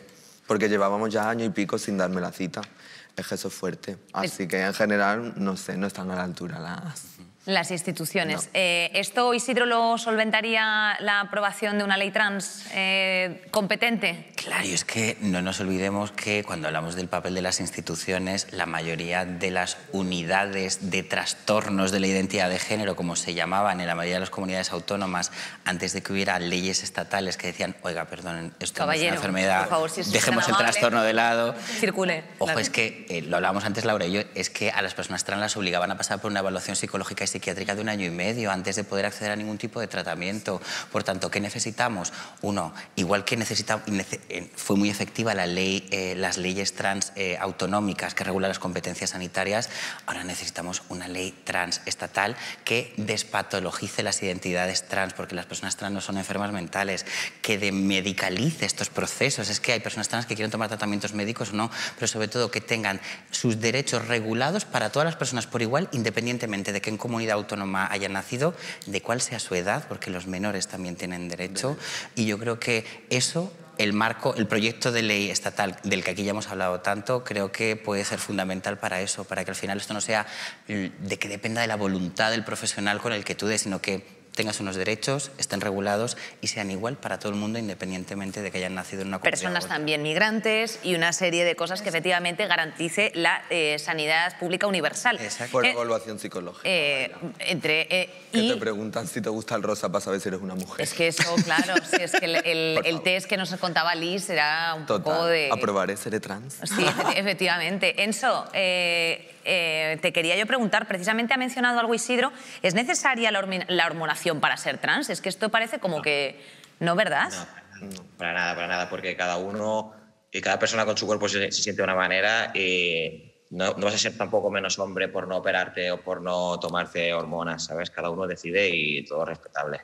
porque llevábamos ya año y pico sin darme la cita. Es que eso es fuerte. Así que en general, no sé, no están a la altura las... Las instituciones. No. Eh, ¿Esto, Isidro, lo solventaría la aprobación de una ley trans eh, competente? Claro, y es que no nos olvidemos que cuando hablamos del papel de las instituciones, la mayoría de las unidades de trastornos de la identidad de género, como se llamaban en la mayoría de las comunidades autónomas, antes de que hubiera leyes estatales que decían, oiga, perdón, esto Caballero, no es una enfermedad, por favor, si es dejemos tan el amable, trastorno de lado. Circule. Ojo, claro. es que, eh, lo hablábamos antes Laura y yo, es que a las personas trans las obligaban a pasar por una evaluación psicológica y psiquiátrica de un año y medio antes de poder acceder a ningún tipo de tratamiento. Por tanto, ¿qué necesitamos? Uno, igual que necesitamos, fue muy efectiva la ley, eh, las leyes trans eh, autonómicas que regulan las competencias sanitarias, ahora necesitamos una ley trans estatal que despatologice las identidades trans, porque las personas trans no son enfermas mentales, que demedicalice estos procesos. Es que hay personas trans que quieren tomar tratamientos médicos o no, pero sobre todo que tengan sus derechos regulados para todas las personas por igual, independientemente de que en comunidad autónoma hayan nacido, de cuál sea su edad, porque los menores también tienen derecho. Y yo creo que eso, el marco, el proyecto de ley estatal del que aquí ya hemos hablado tanto, creo que puede ser fundamental para eso, para que al final esto no sea de que dependa de la voluntad del profesional con el que tú des, sino que tengas unos derechos, estén regulados y sean igual para todo el mundo, independientemente de que hayan nacido en una comunidad. Personas también migrantes y una serie de cosas que efectivamente garantice la eh, sanidad pública universal. Exacto. Por Eh, evaluación psicológica. eh, entre, eh, Que y te preguntan si te gusta el rosa para saber si eres una mujer. es que eso, claro, sí, es que el, el, el test que nos contaba Liz era un Total. poco de... ¿Aprobaré? ¿Seré trans? Sí, efecti- efectivamente. Enso, eh, eh, te quería yo preguntar, precisamente ha mencionado algo Isidro, ¿es necesaria la, hormi- la hormonación para ser trans? Es que esto parece como No. que... ¿No, verdad? No, no, para nada, para nada, porque cada uno y cada persona con su cuerpo se, se siente de una manera y no, no vas a ser tampoco menos hombre por no operarte o por no tomarte hormonas, ¿sabes? Cada uno decide y todo respetable.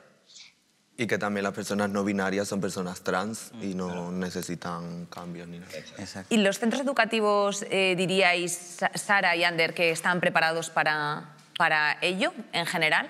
Y que también las personas no binarias son personas trans y no necesitan cambios ni nada. Exacto. ¿Y los centros educativos, eh, diríais, Sa- Sara y Ander, que están preparados para, para ello en general?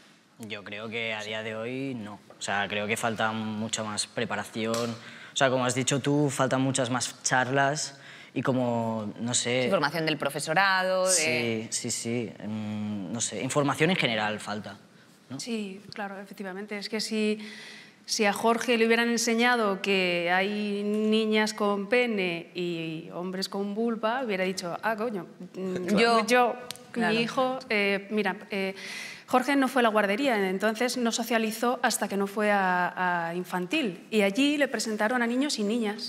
Yo creo que a día de hoy no. O sea, creo que falta mucha más preparación. O sea, como has dicho tú, faltan muchas más charlas y como, no sé... Formación del profesorado... Sí, de- sí, sí. mm, No sé, información en general falta. ¿no? Sí, claro, efectivamente. Es que si, si a Jorge le hubieran enseñado que hay niñas con pene y hombres con vulva, hubiera dicho, ah, coño, mm, Yo- yo, claro. mi hijo, eh, mira, eh, Jorge no fue a la guardería, entonces no socializó hasta que no fue a, a infantil. Y allí le presentaron a niños y niñas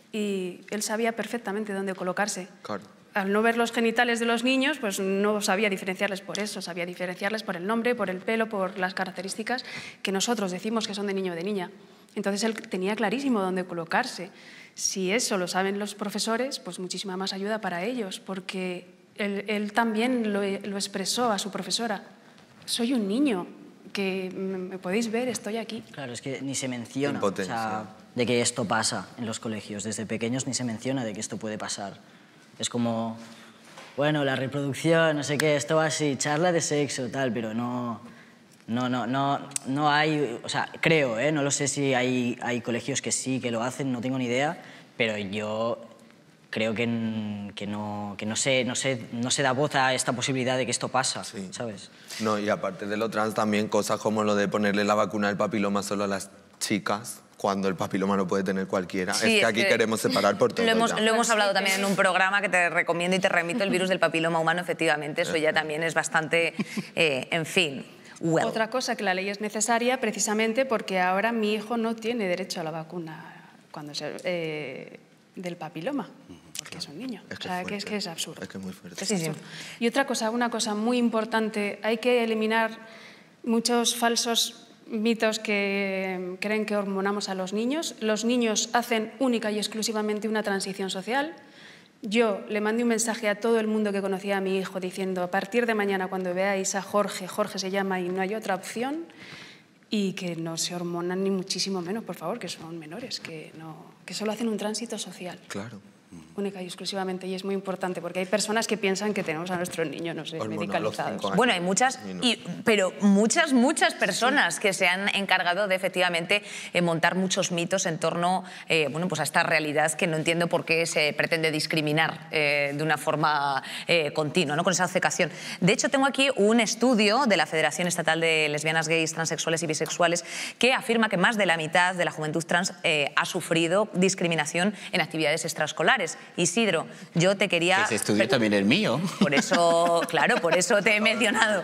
y él sabía perfectamente dónde colocarse. Claro. Al no ver los genitales de los niños, pues no sabía diferenciarles por eso, sabía diferenciarles por el nombre, por el pelo, por las características que nosotros decimos que son de niño o de niña. Entonces él tenía clarísimo dónde colocarse. Si eso lo saben los profesores, pues muchísima más ayuda para ellos, porque él, él también lo, lo expresó a su profesora. Soy un niño, que me podéis ver, estoy aquí. Claro, es que ni se menciona o Impotencia. sea, de que esto pasa en los colegios. Desde pequeños ni se menciona de que esto puede pasar. Es como, bueno, la reproducción, no sé qué, esto va así, charla de sexo, tal, pero no, no, no, no, no hay, o sea, creo, ¿eh? No lo sé si hay, hay colegios que sí, que lo hacen, no tengo ni idea, pero yo creo que, que, no, que no, se, no, se, no se da voz a esta posibilidad de que esto pasa, Sí. ¿sabes? No, y aparte de lo trans también cosas como lo de ponerle la vacuna del papiloma solo a las chicas, cuando el papiloma lo puede tener cualquiera. Sí, es que es aquí que queremos separar por todo. Lo hemos, ya. lo hemos hablado también en un programa que te recomiendo y te remito, el virus del papiloma humano, efectivamente, eso ya también es bastante, eh, en fin, well. Otra cosa, que la ley es necesaria precisamente porque ahora mi hijo no tiene derecho a la vacuna cuando se, eh, del papiloma, porque es un niño. Es que o sea, es que es fuerte. que es absurdo. Es que es muy fuerte. Sí, sí. Y otra cosa, una cosa muy importante, hay que eliminar muchos falsos mitos que creen que hormonamos a los niños. Los niños hacen única y exclusivamente una transición social. Yo le mandé un mensaje a todo el mundo que conocía a mi hijo diciendo, a partir de mañana cuando veáis a Jorge, Jorge se llama y no hay otra opción, y que no se hormonan ni muchísimo menos, por favor, que son menores, que, no, que solo hacen un tránsito social. Claro. única y exclusivamente, y es muy importante porque hay personas que piensan que tenemos a nuestros niños, no sé, medicalizados. Bueno, hay muchas, y, pero muchas, muchas personas que se han encargado de efectivamente eh, montar muchos mitos en torno eh, bueno, pues a esta realidad que no entiendo por qué se pretende discriminar eh, de una forma eh, continua, ¿no? Con esa obcecación. De hecho, tengo aquí un estudio de la Federación Estatal de Lesbianas, Gays, Transexuales y Bisexuales que afirma que más de la mitad de la juventud trans eh, ha sufrido discriminación en actividades extraescolares. Isidro, yo te quería... Ese estudio también es mío. Por eso, claro, por eso te he mencionado.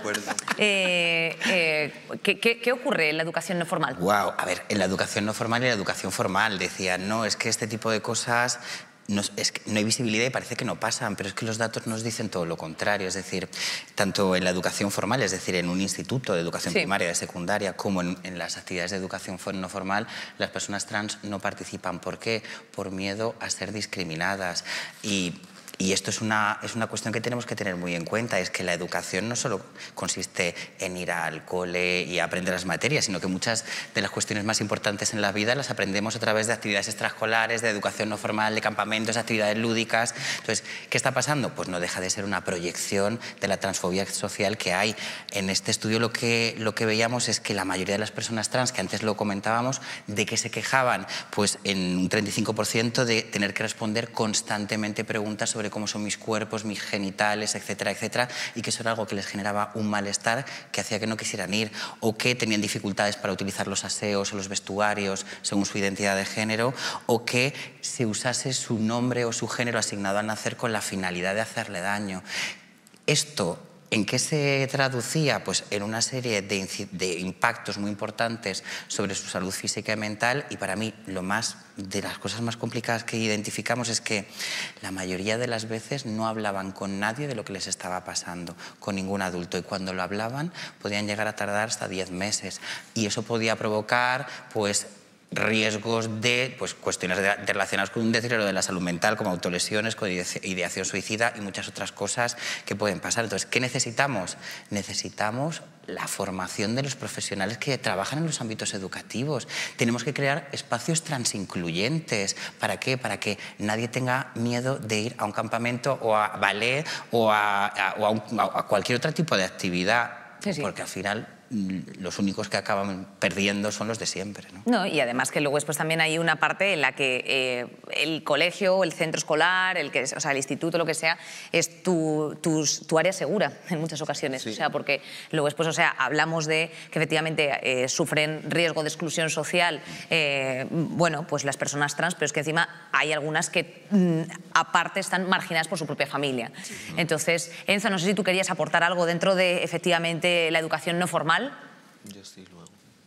Eh, eh, ¿qué, qué, ¿Qué ocurre en la educación no formal? Wow, a ver, en la educación no formal y en la educación formal decían, no, es que este tipo de cosas... No, es que no hay visibilidad y parece que no pasan, pero es que los datos nos dicen todo lo contrario. Es decir, tanto en la educación formal, es decir, en un instituto de educación sí. primaria, de secundaria, como en, en las actividades de educación no formal, las personas trans no participan. ¿Por qué? Por miedo a ser discriminadas. Y... Y esto es una, es una cuestión que tenemos que tener muy en cuenta, es que la educación no solo consiste en ir al cole y aprender las materias, sino que muchas de las cuestiones más importantes en la vida las aprendemos a través de actividades extraescolares, de educación no formal, de campamentos, actividades lúdicas. Entonces, ¿qué está pasando? Pues no deja de ser una proyección de la transfobia social que hay. En este estudio lo que, lo que veíamos es que la mayoría de las personas trans, que antes lo comentábamos, ¿de qué se quejaban? Pues en un treinta y cinco por ciento de tener que responder constantemente preguntas sobre cómo son mis cuerpos, mis genitales, etcétera, etcétera, y que eso era algo que les generaba un malestar que hacía que no quisieran ir, o que tenían dificultades para utilizar los aseos o los vestuarios según su identidad de género, o que se usase su nombre o su género asignado al nacer con la finalidad de hacerle daño. Esto, ¿en qué se traducía? Pues en una serie de, de impactos muy importantes sobre su salud física y mental, y para mí lo más, de las cosas más complicadas que identificamos es que la mayoría de las veces no hablaban con nadie de lo que les estaba pasando, con ningún adulto, y cuando lo hablaban podían llegar a tardar hasta diez meses, y eso podía provocar pues riesgos de pues, cuestiones de, de relacionadas con un deterioro de la salud mental, como autolesiones, con ideación suicida y muchas otras cosas que pueden pasar. Entonces, ¿qué necesitamos? Necesitamos la formación de los profesionales que trabajan en los ámbitos educativos. Tenemos que crear espacios transincluyentes. ¿Para qué? Para que nadie tenga miedo de ir a un campamento o a ballet o a, a, o a, un, a cualquier otro tipo de actividad, sí, sí. porque al final los únicos que acaban perdiendo son los de siempre, ¿no? No, y además que luego después también hay una parte en la que eh, el colegio, el centro escolar, el, que, o sea, el instituto, lo que sea, es tu, tu, tu área segura en muchas ocasiones. Sí. O sea, porque luego después, o sea, hablamos de que efectivamente eh, sufren riesgo de exclusión social, eh, bueno, pues las personas trans, pero es que encima hay algunas que mm, aparte están marginadas por su propia familia. Sí. Entonces, Enzo, no sé si tú querías aportar algo dentro de efectivamente la educación no formal. Yo sí, luego.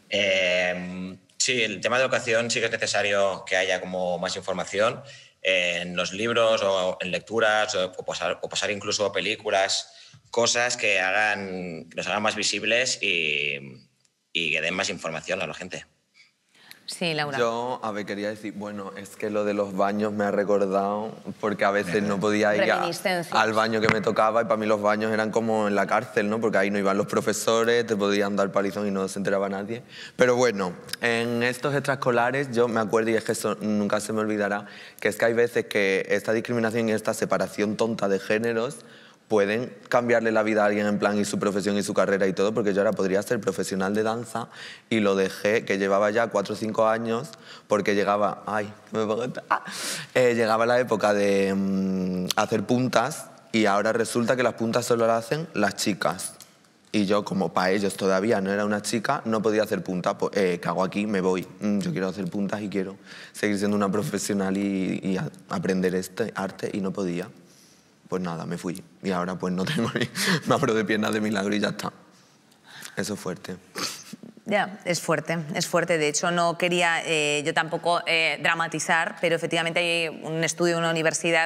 Eh, sí, el tema de educación sí que es necesario que haya como más información eh, en los libros o en lecturas o, o, pasar, o pasar incluso películas, cosas que, hagan, que nos hagan más visibles y, y que den más información a la gente. Sí, Laura. Yo, a ver, quería decir, bueno, es que lo de los baños me ha recordado porque a veces no podía ir a, al baño que me tocaba y para mí los baños eran como en la cárcel, ¿no? Porque ahí no iban los profesores, te podían dar palizón y no se enteraba nadie. Pero bueno, en estos extraescolares yo me acuerdo, y es que eso nunca se me olvidará, que es que hay veces que esta discriminación y esta separación tonta de géneros pueden cambiarle la vida a alguien en plan y su profesión y su carrera y todo, porque yo ahora podría ser profesional de danza y lo dejé, que llevaba ya cuatro o cinco años, porque llegaba, ay, me pongo, ah, eh, llegaba la época de um, hacer puntas y ahora resulta que las puntas solo las hacen las chicas. Y yo, como para ellos todavía no era una chica, no podía hacer puntas. Pues, eh, ¿qué hago aquí? Me voy. Mm, yo quiero hacer puntas y quiero seguir siendo una profesional y, y a, aprender este arte y no podía. Pues nada, me fui. Y ahora pues no tengo ni... Me abro de piernas de milagro y ya está. Eso es fuerte. Ya, es fuerte, es fuerte. De hecho, no quería eh, yo tampoco eh, dramatizar, pero efectivamente hay un estudio en una universidad que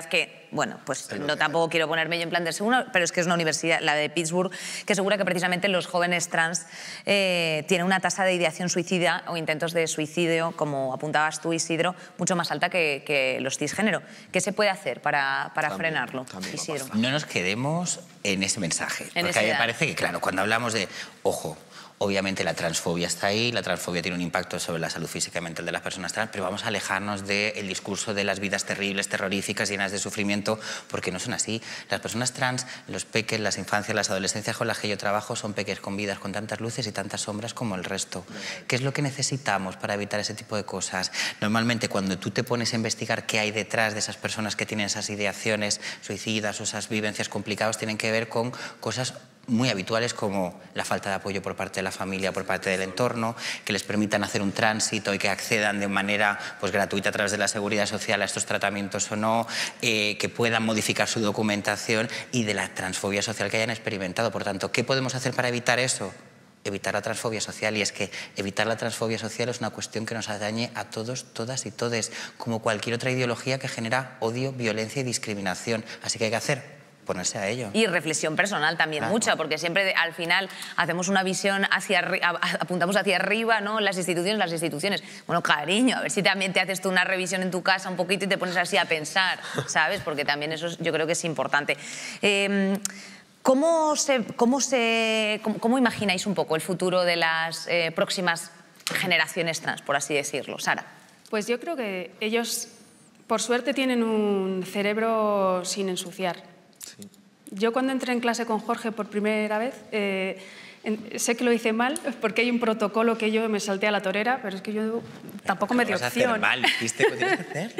bueno, pues no tampoco quiero ponerme yo en plan de seguro, pero es que es una universidad, la de Pittsburgh, que asegura que precisamente los jóvenes trans eh, tienen una tasa de ideación suicida o intentos de suicidio, como apuntabas tú, Isidro, mucho más alta que, que los cisgénero. ¿Qué se puede hacer para, para también, frenarlo, también Isidro? No nos quedemos en ese mensaje, en porque a mí me parece que, claro, cuando hablamos de, ojo, obviamente la transfobia está ahí, la transfobia tiene un impacto sobre la salud física y mental de las personas trans, pero vamos a alejarnos del discurso de las vidas terribles, terroríficas, llenas de sufrimiento, porque no son así. Las personas trans, los peques, las infancias, las adolescencias con las que yo trabajo son peques con vidas con tantas luces y tantas sombras como el resto. ¿Qué es lo que necesitamos para evitar ese tipo de cosas? Normalmente cuando tú te pones a investigar qué hay detrás de esas personas que tienen esas ideaciones suicidas o esas vivencias complicadas, tienen que ver con cosas muy habituales como la falta de apoyo por parte de la familia, por parte del entorno, que les permitan hacer un tránsito y que accedan de manera pues, gratuita a través de la seguridad social a estos tratamientos o no, eh, que puedan modificar su documentación y de la transfobia social que hayan experimentado. Por tanto, ¿qué podemos hacer para evitar eso? Evitar la transfobia social, y es que evitar la transfobia social es una cuestión que nos atañe a todos, todas y todes, como cualquier otra ideología que genera odio, violencia y discriminación. Así que hay que hacer ponerse a ello. Y reflexión personal también, claro, mucha, porque siempre al final hacemos una visión hacia apuntamos hacia arriba, ¿no? Las instituciones, las instituciones. Bueno, cariño, a ver si también te haces tú una revisión en tu casa un poquito y te pones así a pensar, ¿sabes? Porque también eso yo creo que es importante. Eh, ¿Cómo, se, cómo, se, cómo, ¿Cómo imagináis un poco el futuro de las eh, próximas generaciones trans, por así decirlo? Sara. Pues yo creo que ellos, por suerte, tienen un cerebro sin ensuciar. Sí. Yo cuando entré en clase con Jorge por primera vez, eh, en, sé que lo hice mal, porque hay un protocolo que yo me salté a la torera, pero es que yo tampoco me dio opción. ¿Qué vas a hacer mal? ¿Viste qué tienes que hacer?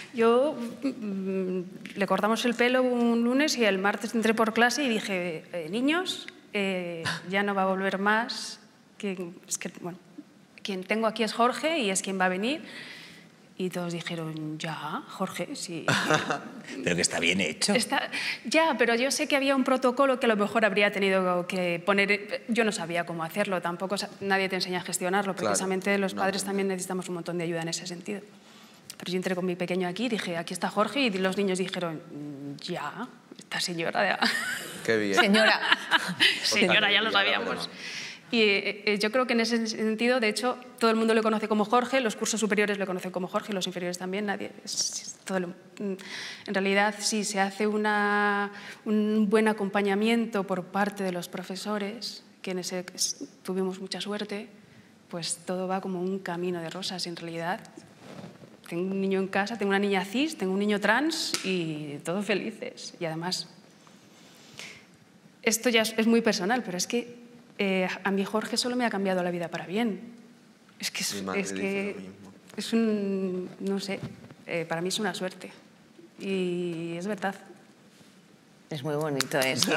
Yo mm, le cortamos el pelo un lunes y el martes entré por clase y dije, eh, niños, eh, ya no va a volver más, que, es que, bueno, quien tengo aquí es Jorge y es quien va a venir. Y todos dijeron, ya, Jorge, sí. Pero que está bien hecho. Está, ya, pero yo sé que había un protocolo que a lo mejor habría tenido que poner... Yo no sabía cómo hacerlo, tampoco nadie te enseña a gestionarlo. Precisamente claro, los padres no, también necesitamos un montón de ayuda en ese sentido. Pero yo entré con mi pequeño aquí y dije, aquí está Jorge, y los niños dijeron, ya, esta señora... Ya. Qué bien. Señora, señora, ya lo sabíamos. Y eh, yo creo que en ese sentido, de hecho, todo el mundo le conoce como Jorge, los cursos superiores le conocen como Jorge, los inferiores también, nadie. Es, es todo lo, en realidad, si se hace una, un buen acompañamiento por parte de los profesores, que en ese tuvimos mucha suerte, pues todo va como un camino de rosas. En realidad, tengo un niño en casa, tengo una niña cis, tengo un niño trans y todos felices. Y además, esto ya es, es muy personal, pero es que Eh, a mí Jorge solo me ha cambiado la vida para bien. Es que es, es, que es un, no sé, eh, para mí es una suerte. Y es verdad. Es muy bonito eso.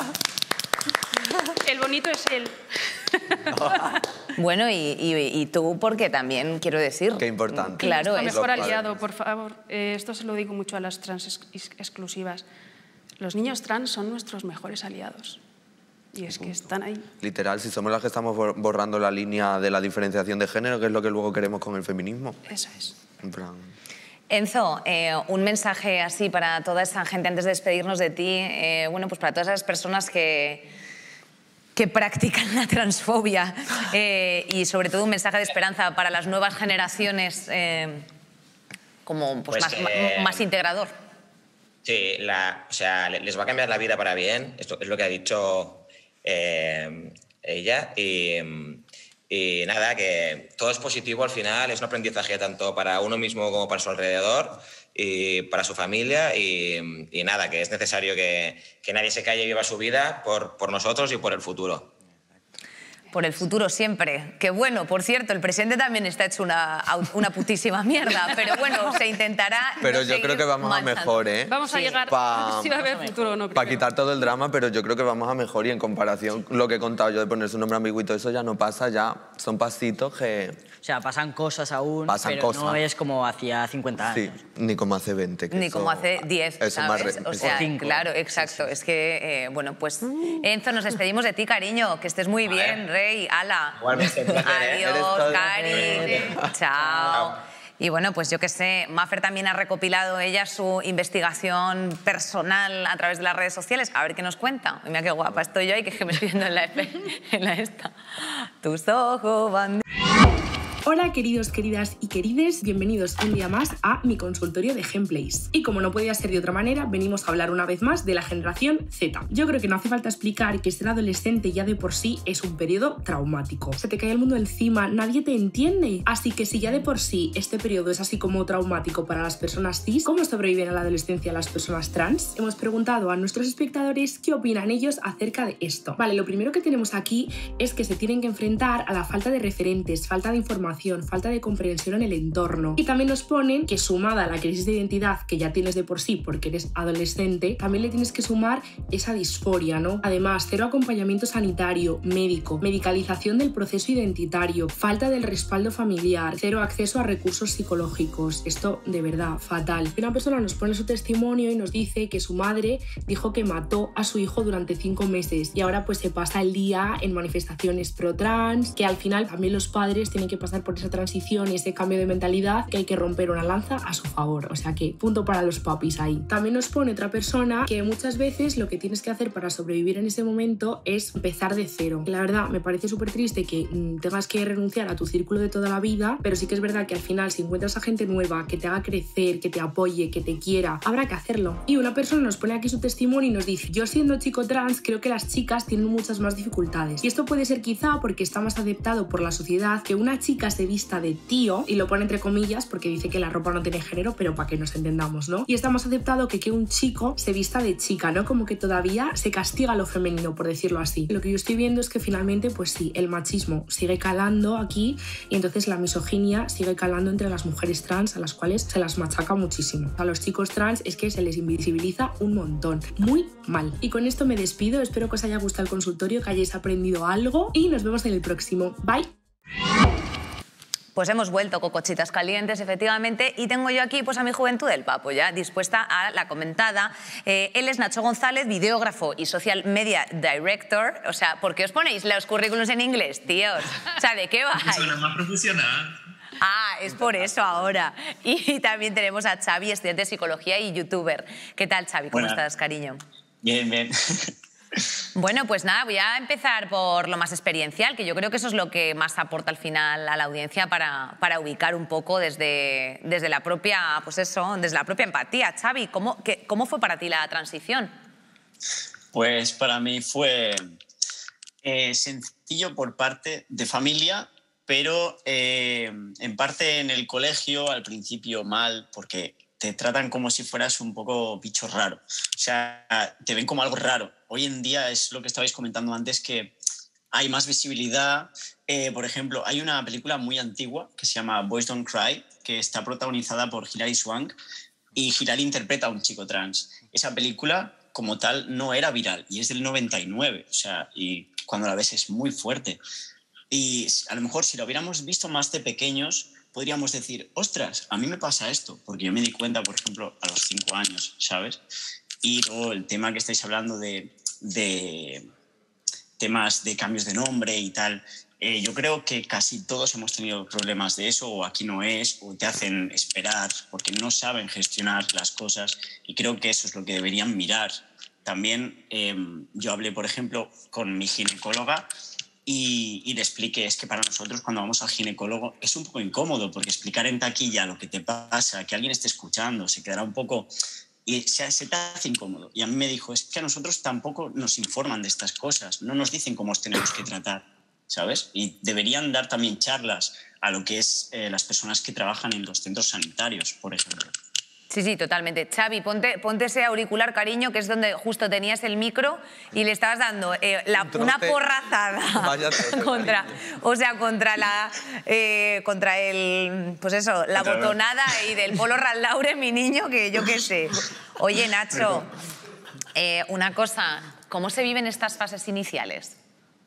El bonito es él. Bueno, y, y, y tú, porque también quiero decir... Qué importante. Claro, es mejor aliado, por favor. Eh, esto se lo digo mucho a las trans ex exclusivas. Los niños trans son nuestros mejores aliados. Y es que están ahí. Literal, si somos las que estamos borrando la línea de la diferenciación de género, que es lo que luego queremos con el feminismo. Eso es. En plan... Enzo, eh, un mensaje así para toda esa gente antes de despedirnos de ti, eh, bueno, pues para todas esas personas que, que practican la transfobia eh, y sobre todo un mensaje de esperanza para las nuevas generaciones eh, como pues, pues más, que... más integrador. Sí, la, o sea, les va a cambiar la vida para bien, esto es lo que ha dicho eh, ella, y, y nada, que todo es positivo al final, es un aprendizaje tanto para uno mismo como para su alrededor y para su familia, y, y nada, que es necesario que, que nadie se calle y viva su vida por, por nosotros y por el futuro. Por el futuro siempre. Que bueno, por cierto, el presente también está hecho una, una putísima mierda, pero bueno, se intentará... Pero no yo creo que vamos manchando. a mejor, ¿eh? Vamos a sí. llegar pa, a si va a haber futuro o no. Para quitar todo el drama, pero yo creo que vamos a mejor, y en comparación lo que he contado yo de poner su nombre ambiguo y todo eso ya no pasa, ya son pasitos que... O sea, pasan cosas aún, pasan pero cosas. no es como hacía cincuenta años. Sí, ni como hace veinte. Que Ni eso, como hace diez, eso ¿sabes? Más re, o sea, cinco. Claro, exacto. Sí, sí. Es que, eh, bueno, pues, Enzo, nos despedimos de ti, cariño. Que estés muy bien, Rey. Ala. Igualmente, un placer, ¿eh? Adiós, Cari. Chao. Y bueno, pues yo qué sé, Maffer también ha recopilado ella su investigación personal a través de las redes sociales. A ver qué nos cuenta. Mira qué guapa estoy yo y que me estoy viendo en la, en la esta. Tus ojos van... Hola queridos, queridas y querides, bienvenidos un día más a mi consultorio de Gameplays. Y como no podía ser de otra manera, venimos a hablar una vez más de la generación Z. Yo creo que no hace falta explicar que ser adolescente ya de por sí es un periodo traumático. Se te cae el mundo encima, nadie te entiende. Así que si ya de por sí este periodo es así como traumático para las personas cis, ¿cómo sobreviven a la adolescencia las personas trans? Hemos preguntado a nuestros espectadores qué opinan ellos acerca de esto. Vale, lo primero que tenemos aquí es que se tienen que enfrentar a la falta de referentes, falta de información, falta de comprensión en el entorno. Y también nos ponen que sumada a la crisis de identidad que ya tienes de por sí porque eres adolescente, también le tienes que sumar esa disforia, ¿no? Además, cero acompañamiento sanitario, médico, medicalización del proceso identitario, falta del respaldo familiar, cero acceso a recursos psicológicos. Esto de verdad, fatal. Una persona nos pone su testimonio y nos dice que su madre dijo que mató a su hijo durante cinco meses y ahora pues se pasa el día en manifestaciones pro trans, que al final también los padres tienen que pasar por esa transición y ese cambio de mentalidad que hay que romper una lanza a su favor. O sea que punto para los papis ahí. También nos pone otra persona que muchas veces lo que tienes que hacer para sobrevivir en ese momento es empezar de cero. La verdad me parece súper triste que mmm, tengas que renunciar a tu círculo de toda la vida, pero sí que es verdad que al final si encuentras a gente nueva que te haga crecer, que te apoye, que te quiera, habrá que hacerlo. Y una persona nos pone aquí su testimonio y nos dice: yo siendo chico trans creo que las chicas tienen muchas más dificultades. Y esto puede ser quizá porque está más aceptado por la sociedad que una chica se vista de tío, y lo pone entre comillas porque dice que la ropa no tiene género, pero para que nos entendamos, ¿no? Y está más aceptado que que un chico se vista de chica, ¿no? Como que todavía se castiga lo femenino, por decirlo así. Lo que yo estoy viendo es que finalmente, pues sí, el machismo sigue calando aquí y entonces la misoginia sigue calando entre las mujeres trans, a las cuales se las machaca muchísimo. A los chicos trans es que se les invisibiliza un montón. Muy mal. Y con esto me despido, espero que os haya gustado el consultorio, que hayáis aprendido algo y nos vemos en el próximo. Bye. Pues hemos vuelto, cocochitas calientes, efectivamente, y tengo yo aquí pues, a mi Juventud del Papo, ya dispuesta a la comentada. Eh, él es Nacho González, videógrafo y social media director. O sea, ¿por qué os ponéis los currículos en inglés, tíos? O sea, ¿de qué vais? Suena más profesional. Ah, es por eso ahora. Y también tenemos a Xavi, estudiante de psicología y youtuber. ¿Qué tal, Xavi? ¿Cómo Buena. estás, cariño? Bien, bien. Bueno, pues nada, voy a empezar por lo más experiencial, que yo creo que eso es lo que más aporta al final a la audiencia para, para ubicar un poco desde, desde la propia, pues eso, desde la propia empatía. Xavi, ¿cómo, qué, ¿cómo fue para ti la transición? Pues para mí fue eh, sencillo por parte de familia, pero eh, en parte en el colegio al principio mal, porque te tratan como si fueras un poco bicho raro. O sea, te ven como algo raro. Hoy en día es lo que estabais comentando antes, que hay más visibilidad. Eh, por ejemplo, hay una película muy antigua que se llama Boys Don't Cry, que está protagonizada por Hilary Swank, y Hilary interpreta a un chico trans. Esa película, como tal, no era viral, y es del noventa y nueve. O sea, y cuando la ves es muy fuerte. Y a lo mejor si lo hubiéramos visto más de pequeños, podríamos decir, ostras, a mí me pasa esto, porque yo me di cuenta, por ejemplo, a los cinco años, ¿sabes? Y luego el tema que estáis hablando de, de temas de cambios de nombre y tal, eh, yo creo que casi todos hemos tenido problemas de eso, o aquí no es, o te hacen esperar porque no saben gestionar las cosas, y creo que eso es lo que deberían mirar. También eh, yo hablé, por ejemplo, con mi ginecóloga, Y, y le expliqué, es que para nosotros cuando vamos al ginecólogo es un poco incómodo, porque explicar en taquilla lo que te pasa, que alguien esté escuchando, se quedará un poco... y se, se te hace incómodo. Y a mí me dijo, es que a nosotros tampoco nos informan de estas cosas, no nos dicen cómo os tenemos que tratar, ¿sabes? Y deberían dar también charlas a lo que es eh, las personas que trabajan en los centros sanitarios, por ejemplo. Sí, sí, totalmente. Xavi, ponte, ponte ese auricular, cariño, que es donde justo tenías el micro y le estabas dando eh, la, una porrazada contra, o sea, contra la, eh, contra el, pues eso, la botonada y del Polo Ralph Lauren, mi niño, que yo qué sé. Oye, Nacho, eh, una cosa, ¿cómo se viven estas fases iniciales?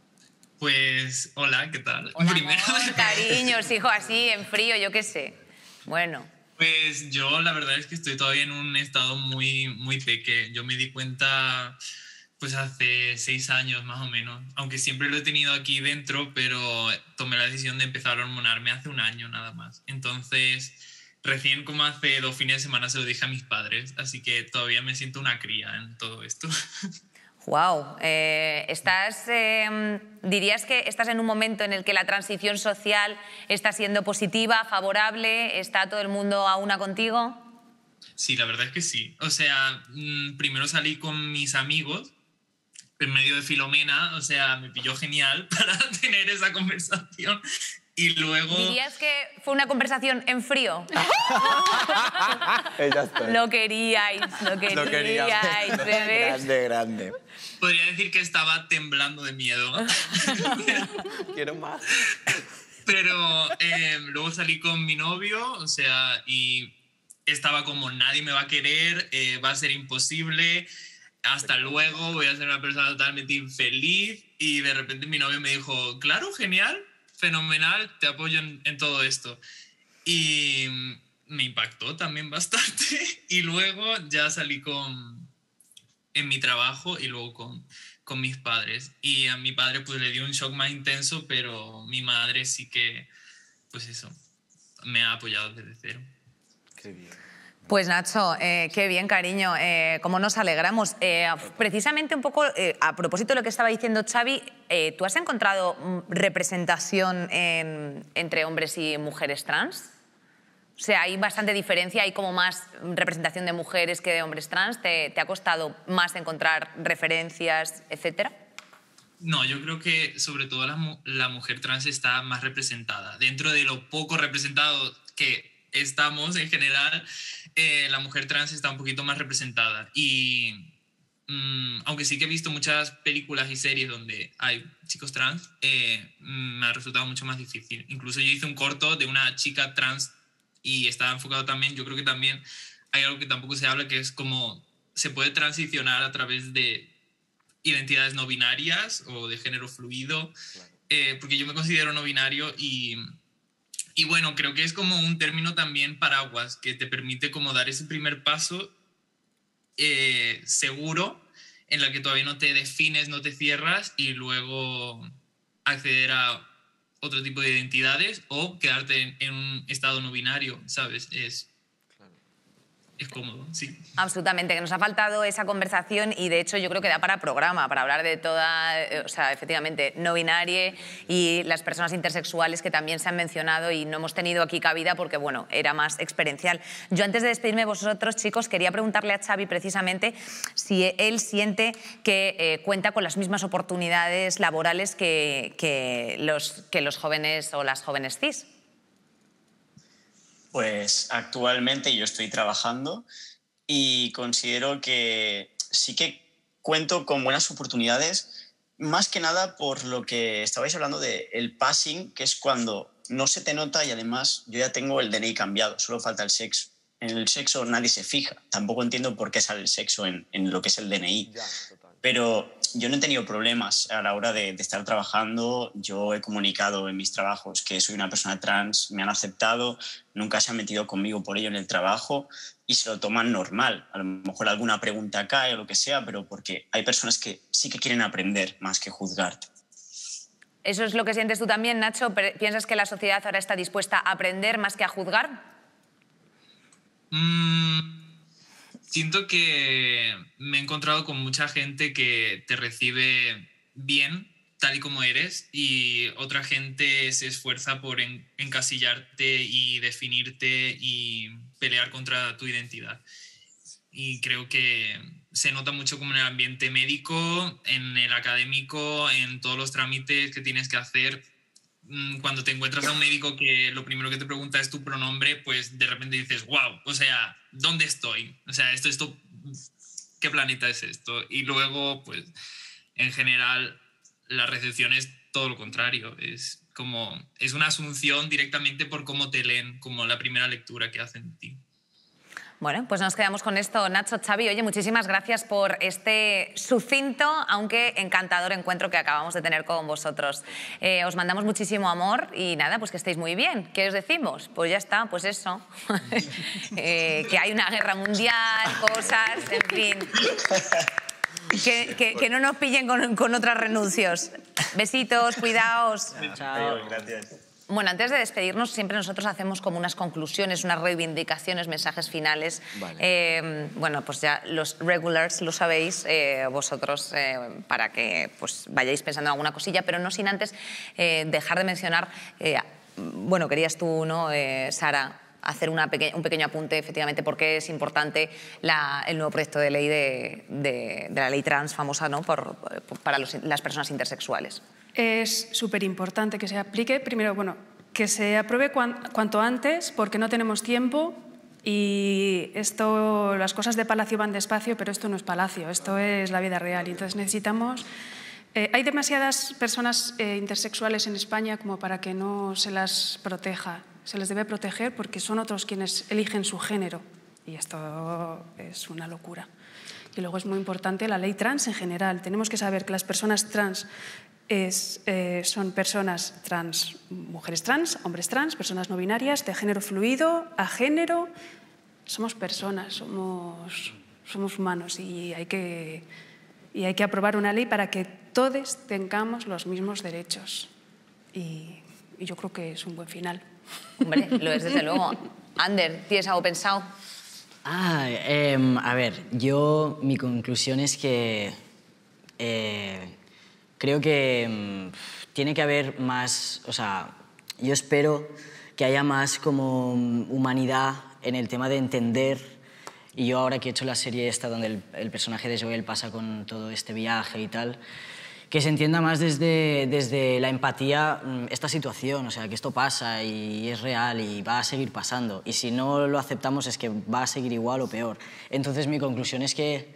Pues, hola, ¿qué tal? Hola, Primero, amor, cariños, hijo, así, en frío, yo qué sé. Bueno. Pues yo la verdad es que estoy todavía en un estado muy, muy peque. Yo me di cuenta pues hace seis años más o menos, aunque siempre lo he tenido aquí dentro, pero tomé la decisión de empezar a hormonarme hace un año nada más. Entonces, recién como hace dos fines de semana se lo dije a mis padres, así que todavía me siento una cría en todo esto. Wow, eh, estás, eh, ¿dirías que estás en un momento en el que la transición social está siendo positiva, favorable? ¿Está todo el mundo a una contigo? Sí, la verdad es que sí. O sea, mmm, primero salí con mis amigos en medio de Filomena, o sea, me pilló genial para tener esa conversación. Y luego... ¿Dirías que fue una conversación en frío? Ella está. Lo queríais, lo queríais, Lo queríais. bebés. Grande, grande. Podría decir que estaba temblando de miedo. Quiero más. Pero eh, luego salí con mi novio, o sea, y estaba como, nadie me va a querer, eh, va a ser imposible, hasta luego, voy a ser una persona totalmente infeliz. Y de repente mi novio me dijo, claro, genial, fenomenal, te apoyo en, en todo esto. Y me impactó también bastante. Y luego ya salí con... en mi trabajo y luego con, con mis padres. Y a mi padre pues le dio un shock más intenso, pero mi madre sí que, pues eso, me ha apoyado desde cero. Qué bien. Pues Nacho, eh, qué bien, cariño, eh, cómo nos alegramos. Eh, precisamente un poco, eh, a propósito de lo que estaba diciendo Xavi, eh, ¿tú has encontrado representación en, entre hombres y mujeres trans? O sea, hay bastante diferencia, hay como más representación de mujeres que de hombres trans. ¿Te, te ha costado más encontrar referencias, etcétera? No, yo creo que sobre todo la, la mujer trans está más representada. Dentro de lo poco representado que estamos en general, eh, la mujer trans está un poquito más representada. Y mmm, aunque sí que he visto muchas películas y series donde hay chicos trans, eh, me ha resultado mucho más difícil. Incluso yo hice un corto de una chica trans y estaba enfocado también, yo creo que también hay algo que tampoco se habla, que es como se puede transicionar a través de identidades no binarias o de género fluido, claro. eh, porque yo me considero no binario y, y bueno, creo que es como un término también paraguas que te permite como dar ese primer paso eh, seguro en la que todavía no te defines, no te cierras y luego acceder a otro tipo de identidades o quedarte en, en un estado no binario, ¿sabes? Es, claro. es cómodo, sí. Absolutamente, que nos ha faltado esa conversación y de hecho yo creo que da para programa, para hablar de toda, o sea, efectivamente, no binaria y las personas intersexuales que también se han mencionado y no hemos tenido aquí cabida porque, bueno, era más experiencial. Yo antes de despedirme de vosotros, chicos, quería preguntarle a Xavi precisamente si él siente que eh, cuenta con las mismas oportunidades laborales que, que, los, que los jóvenes o las jóvenes cis. Pues actualmente yo estoy trabajando y considero que sí que cuento con buenas oportunidades, más que nada por lo que estabais hablando del passing, que es cuando no se te nota y además yo ya tengo el D N I cambiado, solo falta el sexo. En el sexo nadie se fija, tampoco entiendo por qué sale el sexo en, en lo que es el D N I. Ya, pero yo no he tenido problemas a la hora de, de estar trabajando. Yo he comunicado en mis trabajos que soy una persona trans, me han aceptado, nunca se han metido conmigo por ello en el trabajo y se lo toman normal. A lo mejor alguna pregunta cae o lo que sea, pero porque hay personas que sí que quieren aprender más que juzgarte. ¿Eso es lo que sientes tú también, Nacho? ¿Piensas que la sociedad ahora está dispuesta a aprender más que a juzgar? Mm. Siento que me he encontrado con mucha gente que te recibe bien, tal y como eres, y otra gente se esfuerza por en, encasillarte y definirte y pelear contra tu identidad. Y creo que se nota mucho como en el ambiente médico, en el académico, en todos los trámites que tienes que hacer. Cuando te encuentras a un médico que lo primero que te pregunta es tu pronombre, pues de repente dices, wow, o sea, ¿dónde estoy? O sea, esto, esto, ¿qué planeta es esto? Y luego, pues, en general, la recepción es todo lo contrario. Es como, es una asunción directamente por cómo te leen, como la primera lectura que hacen de ti. Bueno, pues nos quedamos con esto. Nacho, Xavi, oye, muchísimas gracias por este sucinto, aunque encantador encuentro que acabamos de tener con vosotros. Eh, os mandamos muchísimo amor y nada, pues que estéis muy bien. ¿Qué os decimos? Pues ya está, pues eso. eh, que hay una guerra mundial, cosas, en fin. Que, que, que no nos pillen con, con otras renuncios. Besitos, cuidaos. Chao. Gracias. Bueno, antes de despedirnos, siempre nosotros hacemos como unas conclusiones, unas reivindicaciones, mensajes finales. Vale. Eh, bueno, pues ya los regulars lo sabéis, eh, vosotros, eh, para que pues, vayáis pensando en alguna cosilla, pero no sin antes eh, dejar de mencionar, eh, bueno, querías tú, ¿no, eh, Sara, hacer una peque un pequeño apunte, efectivamente, porque es importante la, el nuevo proyecto de ley de, de, de la ley trans famosa, ¿no?, por, por, para los, las personas intersexuales. Es súper importante que se aplique, primero, bueno, que se apruebe cuan, cuanto antes, porque no tenemos tiempo y esto, las cosas de Palacio van despacio, pero esto no es Palacio, esto es la vida real. Y entonces necesitamos... Eh, hay demasiadas personas eh, intersexuales en España como para que no se las proteja. Se les debe proteger porque son otros quienes eligen su género. Y esto es una locura. Y luego es muy importante la ley trans en general. Tenemos que saber que las personas trans es, eh, son personas trans, mujeres trans, hombres trans, personas no binarias, de género fluido, a género. Somos personas, somos, somos humanos y hay que, y hay que aprobar una ley para que todos tengamos los mismos derechos. Y, y yo creo que es un buen final. Hombre, lo es desde luego. Ander, ¿tienes algo pensado? Ah, eh, a ver, yo, mi conclusión es que eh, creo que eh, tiene que haber más, o sea, yo espero que haya más como humanidad en el tema de entender, y yo ahora que he hecho la serie esta donde el, el personaje de Joel pasa con todo este viaje y tal, que se entienda más desde, desde la empatía esta situación, o sea, que esto pasa y es real y va a seguir pasando. Y si no lo aceptamos es que va a seguir igual o peor. Entonces mi conclusión es que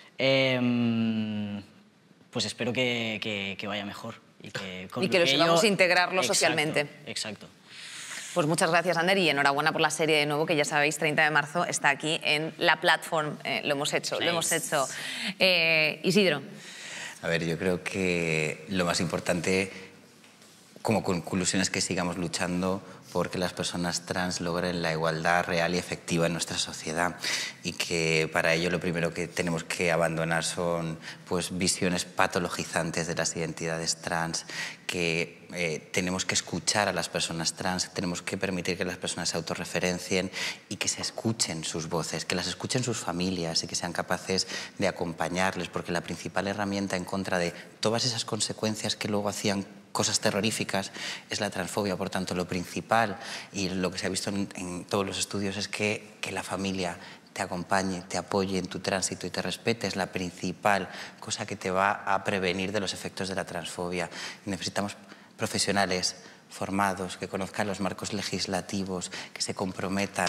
eh, pues espero que, que, que vaya mejor. Y que, y que lo sepamos yo... integrarlo exacto, socialmente. Exacto. Pues muchas gracias, Ander, y enhorabuena por la serie de nuevo, que ya sabéis, treinta de marzo está aquí en la plataforma. Eh, lo hemos hecho, nice. lo hemos hecho. Eh, Isidro. A ver, yo creo que lo más importante como conclusión es que sigamos luchando porque las personas trans logren la igualdad real y efectiva en nuestra sociedad y que para ello lo primero que tenemos que abandonar son pues, visiones patologizantes de las identidades trans, que eh, tenemos que escuchar a las personas trans, tenemos que permitir que las personas se autorreferencien y que se escuchen sus voces, que las escuchen sus familias y que sean capaces de acompañarles, porque la principal herramienta en contra de todas esas consecuencias que luego hacían cosas terroríficas es la transfobia. Por tanto, lo principal y lo que se ha visto en, en todos los estudios es que, que la familia te acompañe, te apoye en tu tránsito y te respete, es la principal cosa que te va a prevenir de los efectos de la transfobia. Y necesitamos profesionales formados, que conozcan los marcos legislativos, que se comprometan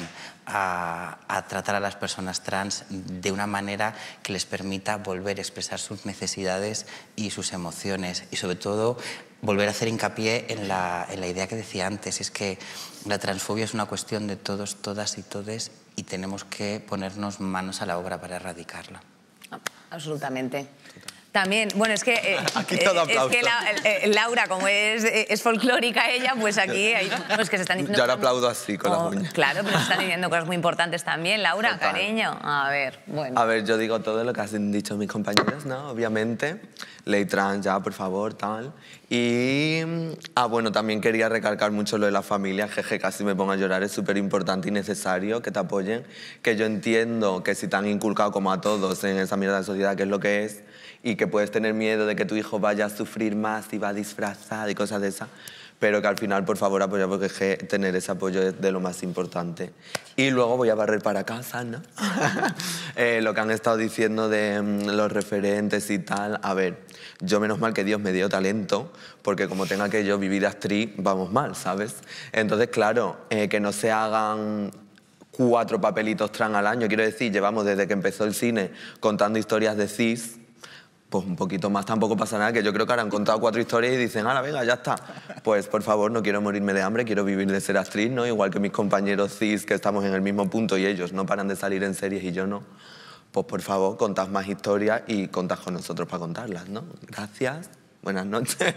a, a tratar a las personas trans de una manera que les permita volver a expresar sus necesidades y sus emociones y sobre todo volver a hacer hincapié en la, en la idea que decía antes, es que la transfobia es una cuestión de todos, todas y todes y tenemos que ponernos manos a la obra para erradicarla. Absolutamente. También, bueno, es que, eh, aquí todo es que la, eh, Laura, como es, es folclórica ella, pues aquí hay, pues que se están diciendo... Yo ahora aplaudo así, con oh, las uñas. Claro, pero se están diciendo cosas muy importantes también. Laura, Total. cariño, a ver, bueno. A ver, yo digo todo lo que han dicho mis compañeros, ¿no? Obviamente, ley trans ya, por favor, tal. Y, ah, bueno, también quería recalcar mucho lo de la familia, jeje, casi me pongo a llorar, es súper importante y necesario que te apoyen, que yo entiendo que si te han inculcado como a todos en esa mierda de sociedad, que es lo que es, y que puedes tener miedo de que tu hijo vaya a sufrir más y va disfrazado y cosas de esas, pero que al final, por favor, apoya, porque je, tener ese apoyo es de lo más importante. Y luego voy a barrer para casa, ¿no? eh, lo que han estado diciendo de mm, los referentes y tal, a ver, yo menos mal que Dios me dio talento, porque como tenga que yo vivir actriz, vamos mal, ¿sabes? Entonces, claro, eh, que no se hagan cuatro papelitos trans al año, quiero decir, llevamos desde que empezó el cine contando historias de cis, pues un poquito más tampoco pasa nada, que yo creo que ahora han contado cuatro historias y dicen, ¡hala, venga, ya está! Pues, por favor, no quiero morirme de hambre, quiero vivir de ser actriz, ¿no? Igual que mis compañeros cis, que estamos en el mismo punto y ellos no paran de salir en series y yo no. Pues, por favor, contad más historias y contad con nosotros para contarlas, ¿no? Gracias. Buenas noches.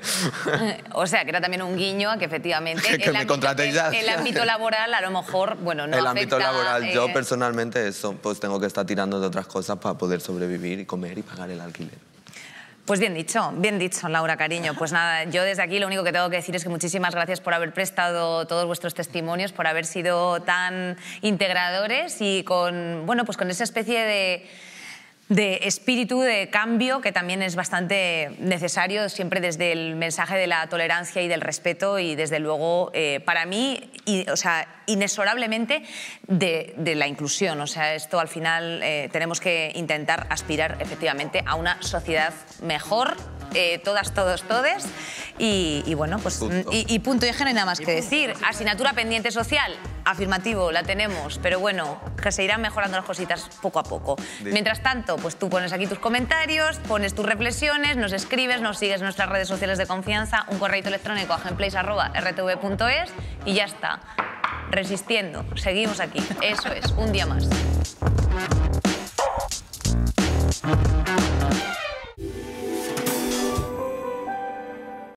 O sea, que era también un guiño a que efectivamente que el, me contratéis ya. el ámbito laboral a lo mejor, bueno, no El afecta, ámbito laboral, eh... yo personalmente eso, pues tengo que estar tirando de otras cosas para poder sobrevivir y comer y pagar el alquiler. Pues bien dicho, bien dicho, Laura, cariño. Pues nada, yo desde aquí lo único que tengo que decir es que muchísimas gracias por haber prestado todos vuestros testimonios, por haber sido tan integradores y con, bueno, pues con esa especie de... de espíritu de cambio que también es bastante necesario siempre desde el mensaje de la tolerancia y del respeto y desde luego eh, para mí, y, o sea, inexorablemente de, de la inclusión. O sea, esto al final eh, tenemos que intentar aspirar efectivamente a una sociedad mejor, eh, todas, todos, todes y, y bueno, pues punto. Y, y punto y género, nada más que decir. Asignatura pendiente social, afirmativo, la tenemos, pero bueno, que se irán mejorando las cositas poco a poco. Bien. Mientras tanto, pues tú pones aquí tus comentarios, pones tus reflexiones, nos escribes, nos sigues en nuestras redes sociales de confianza, un correo electrónico a genplace arroba r t v punto es y ya está. Resistiendo, seguimos aquí. Eso es, un día más.